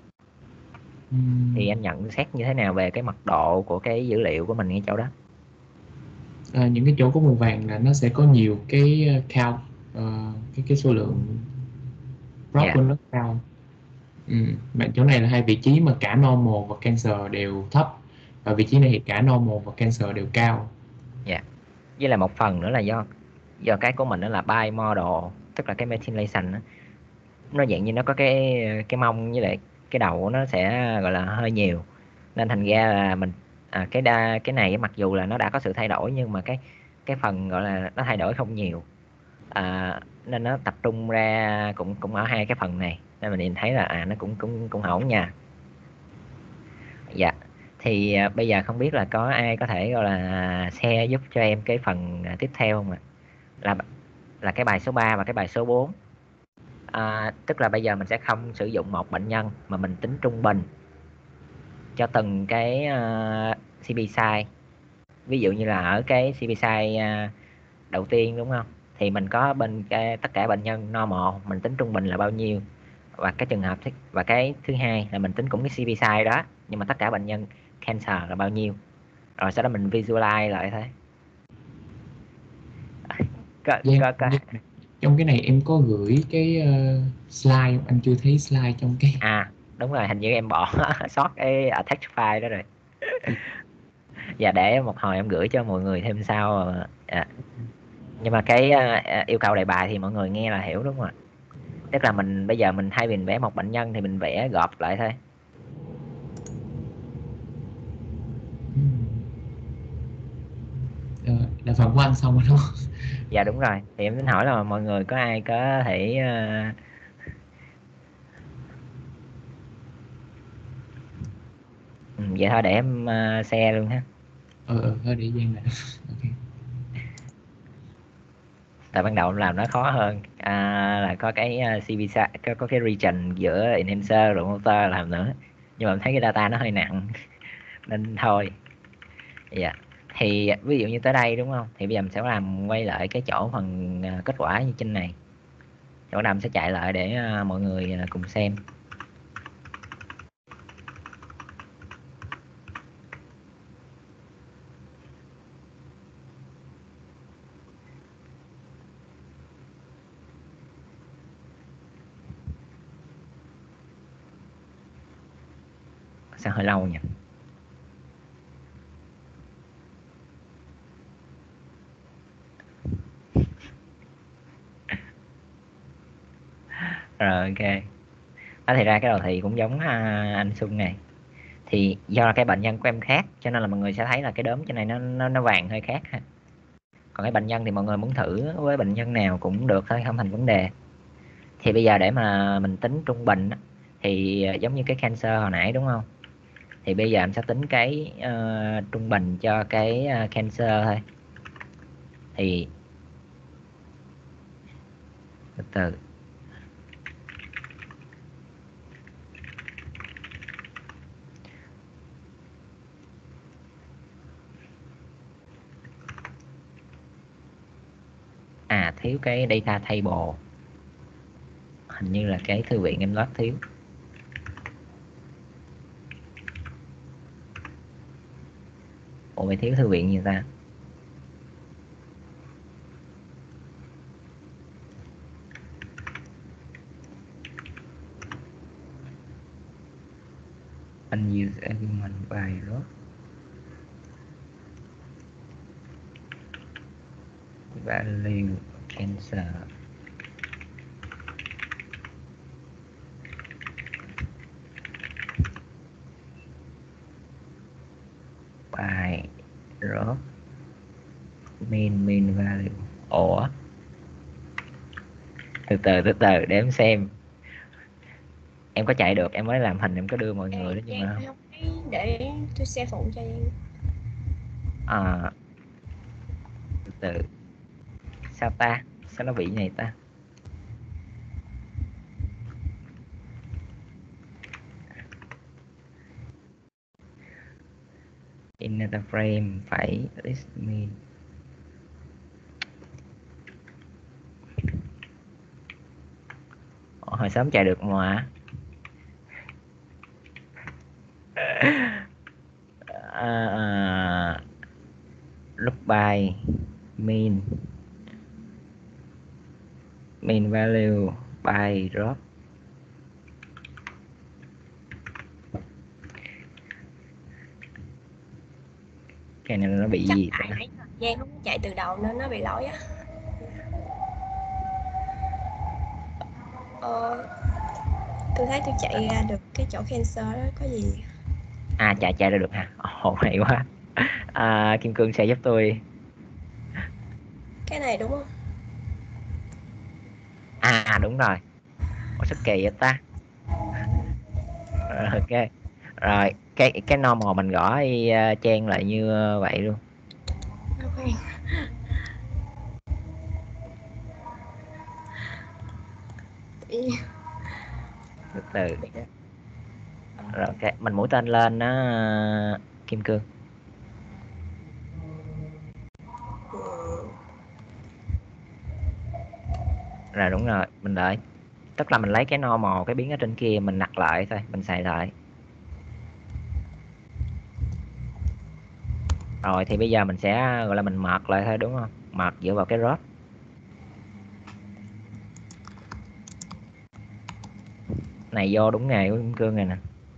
A: Thì anh nhận xét như thế nào về cái mật độ của cái dữ liệu của mình ngay chỗ đó?
E: Những cái chỗ có màu vàng là nó sẽ có nhiều cái count, cái số lượng drop của nó cao. Mà chỗ này là hai vị trí mà cả normal và cancer đều thấp, và vị trí này thì cả normal và cancer đều cao.
A: Dạ. Với lại một phần nữa là do cái của mình nó là bimodal, tức là cái methylation nó dạng như nó có cái mông với lại cái đầu nó sẽ gọi là hơi nhiều, nên thành ra là mình cái này mặc dù là nó đã có sự thay đổi, nhưng mà cái phần gọi là nó thay đổi không nhiều, nên nó tập trung ra cũng ở hai cái phần này, nên mình nhìn thấy là nó cũng ổn nha. Dạ. Thì bây giờ không biết là có ai có thể gọi là share giúp cho em cái phần tiếp theo không ạ? Là cái bài số 3 và cái bài số 4. Tức là bây giờ mình sẽ không sử dụng một bệnh nhân mà mình tính trung bình cho từng cái CB size. Ví dụ như là ở cái CB size đầu tiên đúng không, thì mình có bên tất cả bệnh nhân normal mình tính trung bình là bao nhiêu, và cái trường hợp và cái thứ hai là mình tính cũng cái CB size đó, nhưng mà tất cả bệnh nhân cancer là bao nhiêu, rồi sau đó mình visualize lại thế.
E: Trong cái này em có gửi cái slide, anh chưa thấy slide trong cái.
A: Đúng rồi, hình như em bỏ sót cái attach file đó rồi. Dạ để một hồi em gửi cho mọi người thêm sau. Nhưng mà cái yêu cầu đề bài thì mọi người nghe là hiểu đúng không ạ? Tức là mình bây giờ mình thay vì mình vẽ một bệnh nhân thì mình vẽ gộp lại thôi.
E: Là phần của anh xong rồi đúng không?
A: Dạ đúng rồi. Thì em tính hỏi là mọi người có ai có thể vậy thôi để em share luôn ha.
E: Thôi để Giang lại. Ok.
A: tại ban đầu làm nó khó hơn, là có cái CV có cái region giữa enhancer rồi motor làm nữa, nhưng mà mình thấy cái data nó hơi nặng nên thôi. Dạ. Thì ví dụ như tới đây đúng không, thì bây giờ mình sẽ làm quay lại cái chỗ phần kết quả như trên này, chỗ nào mình sẽ chạy lại để mọi người cùng xem. Sao hơi lâu nhỉ? Rồi ok. Thì ra cái đầu thì cũng giống anh Xuân này, thì do là cái bệnh nhân của em khác cho nên là mọi người sẽ thấy là cái đốm trên này nó vàng hơi khác ha. Còn cái bệnh nhân thì mọi người muốn thử với bệnh nhân nào cũng được thôi, không thành vấn đề. Thì bây giờ để mà mình tính trung bình thì giống như cái cancer hồi nãy đúng không, thì bây giờ em sẽ tính cái trung bình cho cái cancer thôi. Thì từ từ thiếu cái data table, hình như là cái thư viện em loát thiếu. Ủa mày thiếu thư viện gì ta? Unused argument by Rob. Value cancer. By Rob. Mean value. Ủa? Từ từ để em xem. Em có chạy được, em mới làm hình em có đưa mọi người đó nhưng mà
G: không thấy, để tôi xe phụ cho em.
A: Từ từ. Sao ta? Sao nó bị này ta? In data frame phải list mean. Hồi sớm chạy được mà. Look by mean value by drop. Cái này nó bị
G: chắc
A: gì
G: tại nãy thời gian không chạy từ đầu nên nó bị lỗi á. Tôi thấy tôi chạy ra được cái chỗ cancer đó, có gì
A: chạy ra được hả? Hay quá. Kim Cương sẽ giúp tôi.
G: cái này đúng không?
A: Đúng rồi. Ủa sao kỳ vậy ta? Ok. Rồi cái normal mình gõ chen lại như vậy luôn.
G: Okay.
A: Từ từ. Rồi ok, mình mũi tên lên nó Kim Cương. Rồi đúng rồi, mình đợi. Tức là mình lấy cái normal, cái biến ở trên kia mình đặt lại thôi, mình xài lại. Rồi thì bây giờ mình sẽ gọi là mình mật lại thôi đúng không? Mật dựa vào cái drop. Này vô đúng nghề của Kim Cương này nè.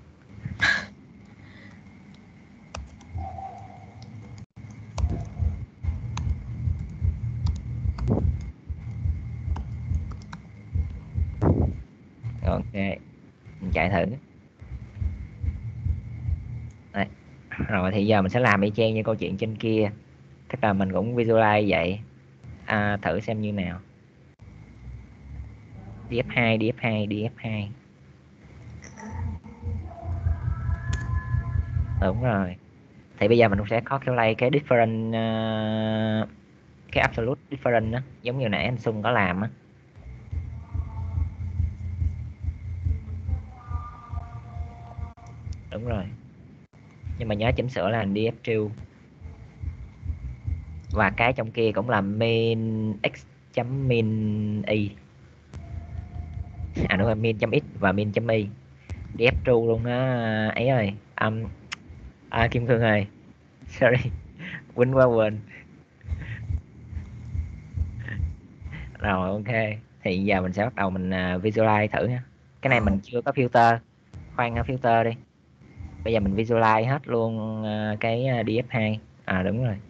A: Ok, mình chạy thử. Đây. Rồi thì giờ mình sẽ làm y chang như câu chuyện trên kia, tức là mình cũng visualize vậy. Thử xem như nào. DF2 DF2 DF2. Đúng rồi. Thì bây giờ mình cũng sẽ có cái different cái absolute difference á, giống như nãy anh Sung có làm á. Đúng rồi, nhưng mà nhớ chỉnh sửa là df true, và cái trong kia cũng là min x chấm min y, đúng rồi, min chấm x và min chấm y, df true luôn á. Ấy ơi, Kim Cương ơi, sorry, quên. Rồi ok, thì giờ mình sẽ bắt đầu mình visualize thử nha. Cái này mình chưa có filter, khoan filter đi. Bây giờ mình visualize hết luôn cái df2. Đúng rồi.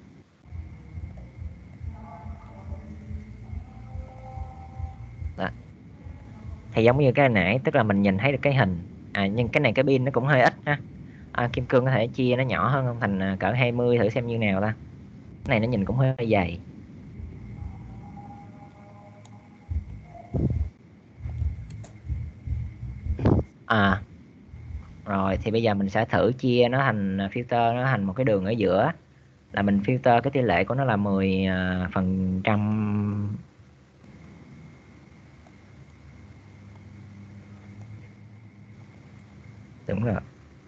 A: Đó. Thì giống như cái nãy, tức là mình nhìn thấy được cái hình, nhưng cái này cái pin nó cũng hơi ít ha. Kim Cương có thể chia nó nhỏ hơn không, thành cỡ 20 thử xem như nào ta. Cái này nó nhìn cũng hơi dày. Rồi thì bây giờ mình sẽ thử chia nó thành filter nó thành một cái đường ở giữa, là mình filter cái tỷ lệ của nó là 10%. Đúng rồi.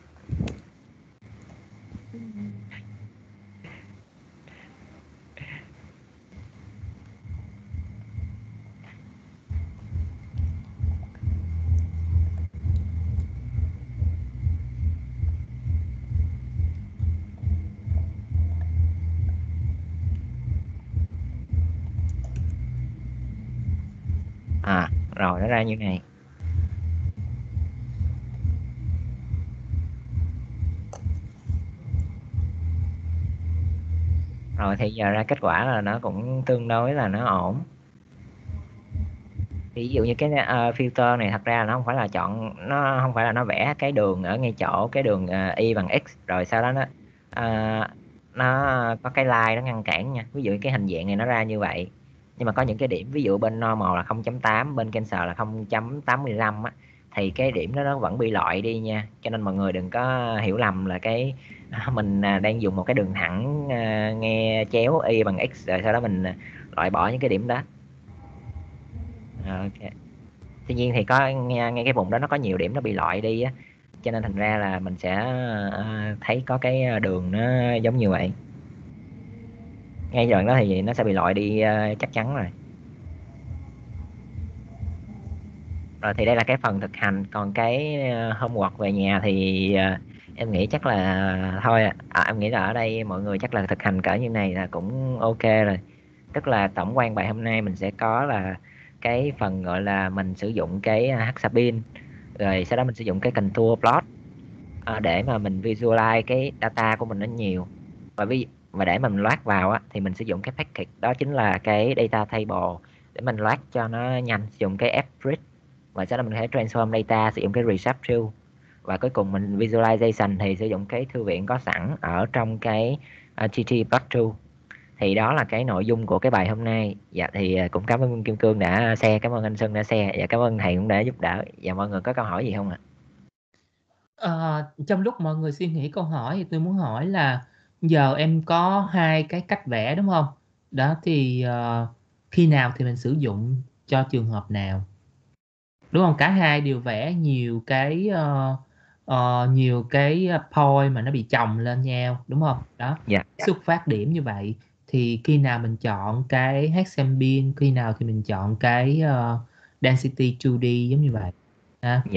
A: Rồi nó ra như này. Rồi thì giờ ra kết quả là nó cũng tương đối là nó ổn. Ví dụ như cái filter này thật ra là nó không phải là chọn, nó không phải là nó vẽ cái đường ở ngay chỗ cái đường y bằng x rồi sau đó nó có cái line nó ngăn cản nha. Ví dụ cái hình dạng này nó ra như vậy, nhưng mà có những cái điểm ví dụ bên normal là 0.8, bên cancel là 0.85 á, thì cái điểm đó nó vẫn bị loại đi nha. Cho nên mọi người đừng có hiểu lầm là cái mình đang dùng một cái đường thẳng nghe chéo y bằng x rồi sau đó mình loại bỏ những cái điểm đó. Ok. Tuy nhiên thì có ngay cái vùng đó nó có nhiều điểm nó bị loại đi á, cho nên thành ra là mình sẽ thấy có cái đường nó giống như vậy. Ngay đoạn đó thì nó sẽ bị loại đi chắc chắn rồi. Rồi thì đây là cái phần thực hành, còn cái homework về nhà thì em nghĩ chắc là thôi em nghĩ là ở đây mọi người chắc là thực hành cỡ như này là cũng ok rồi. Tức là tổng quan bài hôm nay mình sẽ có là cái phần gọi là mình sử dụng cái Hexapin, rồi sau đó mình sử dụng cái contour plot để mà mình visualize cái data của mình nó nhiều, và để mà mình load vào á, thì mình sử dụng cái package đó chính là cái data table để mình load cho nó nhanh, sử dụng cái fgrid, và sau đó mình có thể transform data sử dụng cái receptor, và cuối cùng mình visualization thì sử dụng cái thư viện có sẵn ở trong cái ggplot2. Thì đó là cái nội dung của cái bài hôm nay. Dạ thì cũng cảm ơn Kim Cương đã share, cảm ơn anh Sơn đã share, và cảm ơn thầy cũng đã giúp đỡ. Và mọi người có câu hỏi gì không ạ?
B: Trong lúc mọi người suy nghĩ câu hỏi thì tôi muốn hỏi là giờ em có hai cái cách vẽ đúng không? Đó thì khi nào thì mình sử dụng cho trường hợp nào? Đúng không? Cả hai đều vẽ nhiều cái point mà nó bị chồng lên nhau đúng không? Đó.
A: Dạ.
B: Xuất phát điểm như vậy thì khi nào mình chọn cái Hexampin, khi nào thì mình chọn cái Density 2D giống như vậy.
A: Dạ.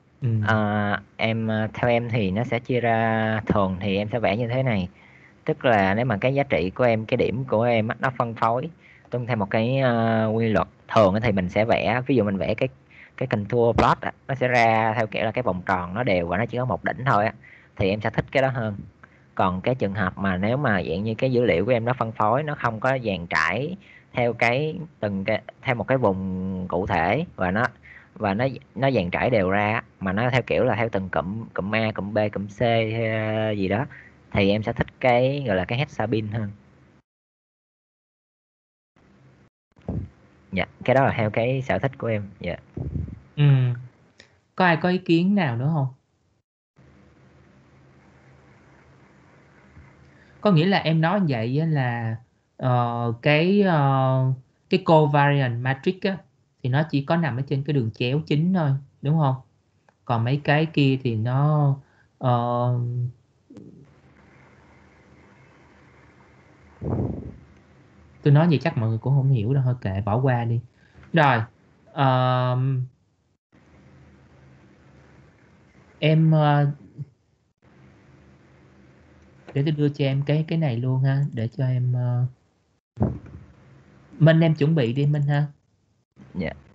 A: Theo em thì nó sẽ chia ra, thường thì em sẽ vẽ như thế này. Tức là nếu mà cái giá trị của em, cái điểm của em nó phân phối tuân theo một cái quy luật, thường thì mình sẽ vẽ, ví dụ mình vẽ cái contour plot nó sẽ ra theo kiểu là cái vòng tròn nó đều và nó chỉ có một đỉnh thôi á, thì em sẽ thích cái đó hơn. Còn cái trường hợp mà nếu mà dạng như cái dữ liệu của em nó phân phối, nó không có dàn trải theo theo một cái vùng cụ thể, và nó dàn trải đều ra, mà nó theo kiểu là theo từng cụm A, cụm B, cụm C gì đó, thì em sẽ thích cái gọi là cái Hexapin hơn. Dạ, cái đó là theo cái sở thích của em. Dạ.
B: Có ai có ý kiến nào nữa không? Có nghĩa là em nói vậy là cái covariance matrix á, thì nó chỉ có nằm ở trên cái đường chéo chính thôi, đúng không? Còn mấy cái kia thì nó tôi nói vậy chắc mọi người cũng không hiểu đâu, thôi kệ bỏ qua đi. Rồi em để tôi đưa cho em cái này luôn ha, để cho em Minh, em chuẩn bị đi Minh ha.
A: Dạ.